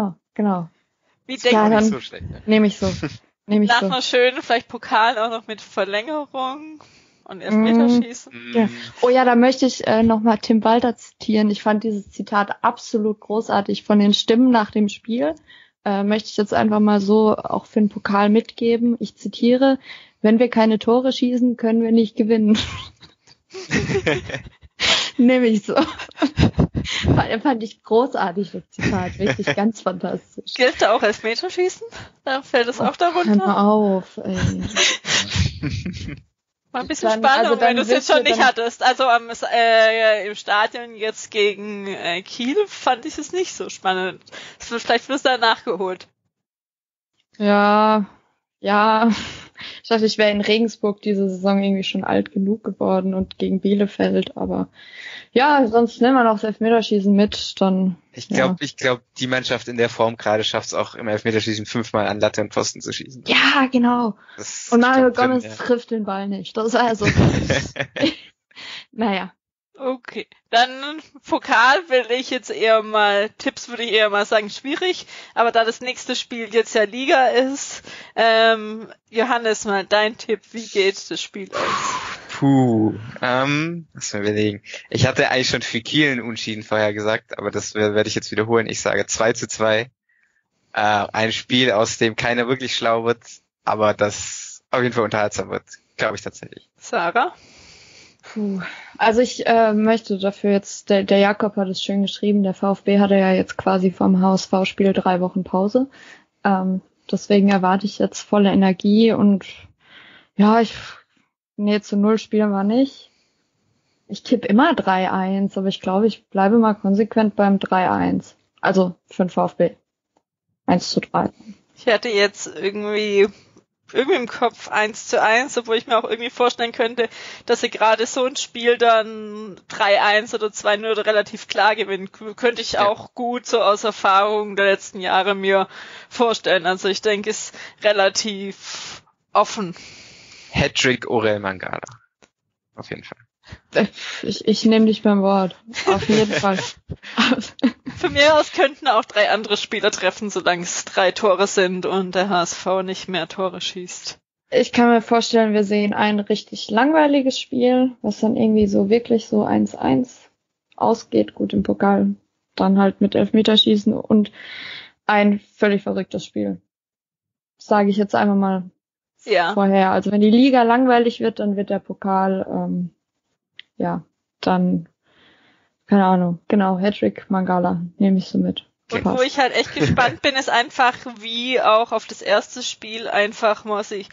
Wie denken wir? So schlecht, ne? Nehme ich so. Nach einer schönen, vielleicht Pokal auch noch mit Verlängerung und Elfmeterschießen. Ja. Oh ja, da möchte ich nochmal Tim Walter zitieren. Ich fand dieses Zitat absolut großartig von den Stimmen nach dem Spiel. Möchte ich jetzt einfach mal so auch für den Pokal mitgeben. Ich zitiere: Wenn wir keine Tore schießen, können wir nicht gewinnen. Nehme ich so. Fand ich großartig, das Zitat. Wirklich ganz fantastisch. Gilt da auch Elfmeterschießen? Da fällt es auch darunter? Hör mal auf, ey. Mal ein bisschen Spannung, wenn du es jetzt schon nicht hattest. Also im Stadion jetzt gegen Kiel fand ich es nicht so spannend. Vielleicht wirst du da nachgeholt. Ja. Ich dachte, ich wäre in Regensburg diese Saison irgendwie schon alt genug geworden und gegen Bielefeld, aber ja, sonst nehmen wir noch das Elfmeterschießen mit, dann. Ich glaube, die Mannschaft in der Form gerade schafft es auch im Elfmeterschießen 5-mal an Latte und Pfosten zu schießen. Ja, genau. Und Mario Gomez trifft den Ball nicht. Das ist also. Naja. Okay, dann Pokal Tipps würde ich eher mal sagen, schwierig, aber da das nächste Spiel jetzt ja Liga ist, Johannes, mal dein Tipp, wie geht das Spiel aus? Lass mal überlegen. Ich hatte eigentlich schon für Kiel einen Unentschieden vorher gesagt, aber das werde ich jetzt wiederholen. Ich sage 2:2. Ein Spiel, aus dem keiner wirklich schlau wird, aber das auf jeden Fall unterhaltsam wird, glaube ich tatsächlich. Sarah? Also ich möchte dafür jetzt, der Jakob hat es schön geschrieben, der VfB hatte ja jetzt quasi vom HSV-Spiel 3 Wochen Pause. Deswegen erwarte ich jetzt volle Energie und ja, 0 spielen wir nicht. Ich tippe immer 3-1, aber ich glaube, ich bleibe mal konsequent beim 3-1. Also für den VfB. 1:3. Ich hatte jetzt irgendwie im Kopf 1:1, obwohl ich mir auch irgendwie vorstellen könnte, dass sie gerade so ein Spiel dann 3-1 oder 2:0 oder relativ klar gewinnen. Könnte ich auch gut so aus Erfahrung der letzten Jahre mir vorstellen. Also ich denke, es ist relativ offen. Hattrick Orel Mangala. Auf jeden Fall. Ich nehme dich beim Wort. Auf jeden Fall. Von mir aus könnten auch 3 andere Spieler treffen, solange es 3 Tore sind und der HSV nicht mehr Tore schießt. Ich kann mir vorstellen, wir sehen ein richtig langweiliges Spiel, was dann irgendwie so wirklich so 1:1 ausgeht. Gut, im Pokal dann halt mit Elfmeterschießen und ein völlig verrücktes Spiel. Sage ich jetzt einfach mal vorher. Also wenn die Liga langweilig wird, dann wird der Pokal dann, keine Ahnung, genau, Hattrick Mangala nehme ich so mit. Und wo ich halt echt gespannt bin, ist einfach, wie auch auf das erste Spiel einfach mal sich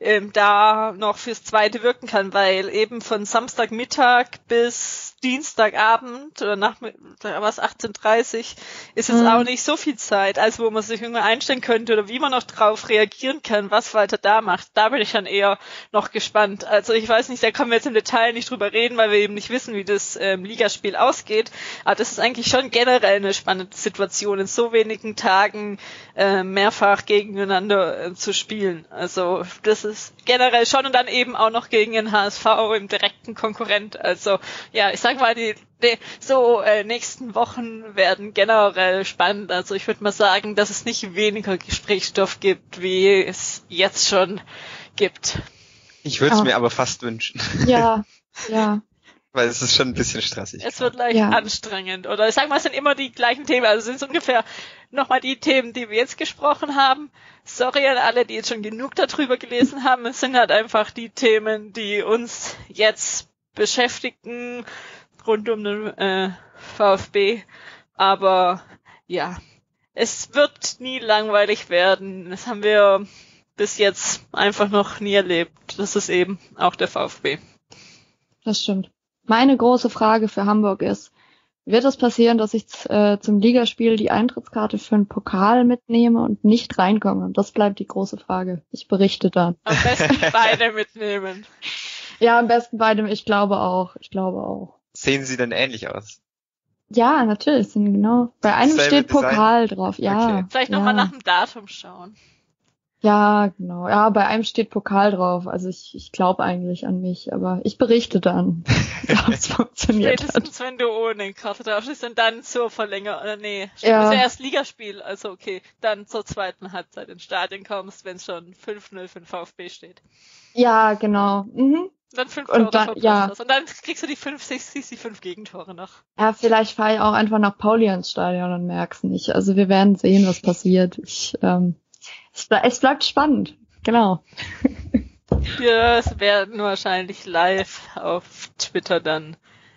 da noch fürs zweite wirken kann, weil eben von Samstagmittag bis Dienstagabend oder Nachmittag, was 18:30 ist jetzt auch nicht so viel Zeit, als wo man sich irgendwie einstellen könnte oder wie man noch drauf reagieren kann, was Walter da macht. Da bin ich dann eher noch gespannt. Also ich weiß nicht, da können wir jetzt im Detail nicht drüber reden, weil wir eben nicht wissen, wie das Ligaspiel ausgeht. Aber das ist eigentlich schon generell eine spannende Situation, in so wenigen Tagen mehrfach gegeneinander zu spielen. Also das ist generell schon und dann eben auch noch gegen den HSV im direkten Konkurrent. Also ja, ich sag mal, die nächsten Wochen werden generell spannend. Also ich würde mal sagen, dass es nicht weniger Gesprächsstoff gibt, wie es jetzt schon gibt. Ich würde es mir aber fast wünschen. Ja. Weil es ist schon ein bisschen stressig. Es wird leicht anstrengend. Oder ich sag mal, es sind immer die gleichen Themen. Also sind es ungefähr nochmal die Themen, die wir jetzt gesprochen haben. Sorry an alle, die jetzt schon genug darüber gelesen haben. Es sind halt einfach die Themen, die uns jetzt beschäftigen rund um den VfB. Aber ja, es wird nie langweilig werden. Das haben wir bis jetzt einfach noch nie erlebt. Das ist eben auch der VfB. Das stimmt. Meine große Frage für Hamburg ist, wird es passieren, dass ich zum Ligaspiel die Eintrittskarte für den Pokal mitnehme und nicht reinkomme? Das bleibt die große Frage. Ich berichte dann. Am besten beide mitnehmen. Ja, am besten beide. Ich glaube auch. Sehen sie denn ähnlich aus? Ja, natürlich. Sind genau. Bei einem steht Pokal drauf. Ja. Okay. Vielleicht nochmal nach dem Datum schauen. Ja, genau. Ja, bei einem steht Pokal drauf. Also ich glaube eigentlich an mich, aber ich berichte dann, ob es funktioniert Spätestens, wenn du ohne Karte drauf bist und dann zur Verlängerung, nee, ist ja erst Ligaspiel, also okay, dann zur zweiten Halbzeit ins Stadion kommst, wenn es schon 5:0 für den VfB steht. Ja, genau. Dann 5 Tore verpasst. Und dann kriegst du die 5 Gegentore noch. Ja, vielleicht fahre ich auch einfach nach Pauli ins Stadion und merk's nicht. Also wir werden sehen, was passiert. Es bleibt spannend, genau. Wir werden wahrscheinlich live auf Twitter dann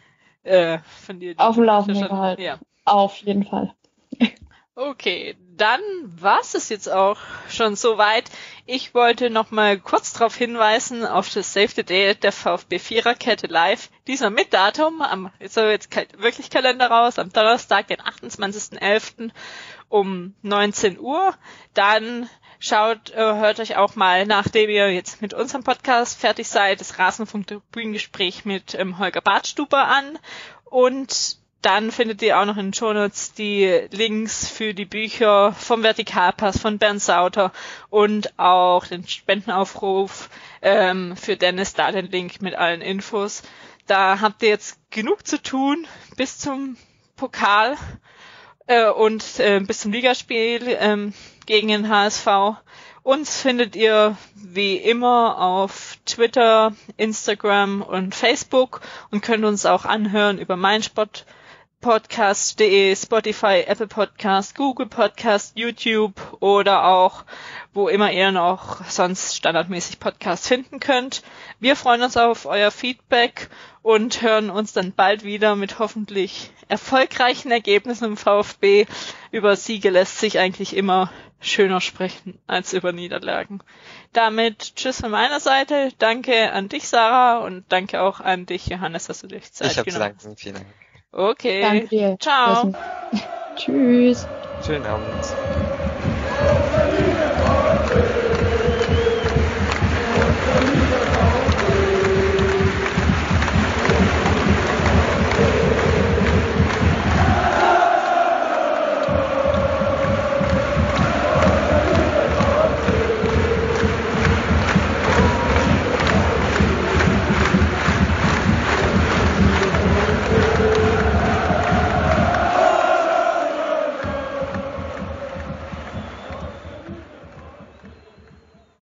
von dir. Auf dem Laufenden gehalten. Ja. Auf jeden Fall. Okay, dann war's es jetzt auch schon soweit. Ich wollte noch mal kurz darauf hinweisen, auf das Save the Date der VfB Viererkette live. Diesmal mit Datum, jetzt wirklich Kalender raus, am Donnerstag, den 28.11. um 19 Uhr. Dann hört euch auch mal, nachdem ihr jetzt mit unserem Podcast fertig seid, das Rasenfunk-Tribünengespräch mit Holger Badstuber an. Und dann findet ihr auch noch in den Shownotes die Links für die Bücher vom Vertikalpass von Bernd Sauter und auch den Spendenaufruf für Dennis, da den Link mit allen Infos. Da habt ihr jetzt genug zu tun bis zum Pokal und bis zum Ligaspiel gegen den HSV. Uns findet ihr wie immer auf Twitter, Instagram und Facebook und könnt uns auch anhören über meinsportpodcast.de, Spotify, Apple Podcast, Google Podcast, YouTube oder auch wo immer ihr noch sonst standardmäßig Podcasts finden könnt. Wir freuen uns auf euer Feedback und hören uns dann bald wieder mit hoffentlich erfolgreichen Ergebnissen im VfB. Über Siege lässt sich eigentlich immer schöner sprechen als über Niederlagen. Damit tschüss von meiner Seite. Danke an dich, Sarah, und danke auch an dich, Johannes, dass du dich Zeit genommen hast. Ich habe zu danken. Vielen Dank. Okay. Danke dir. Ciao. Tschüss. Schönen Abend.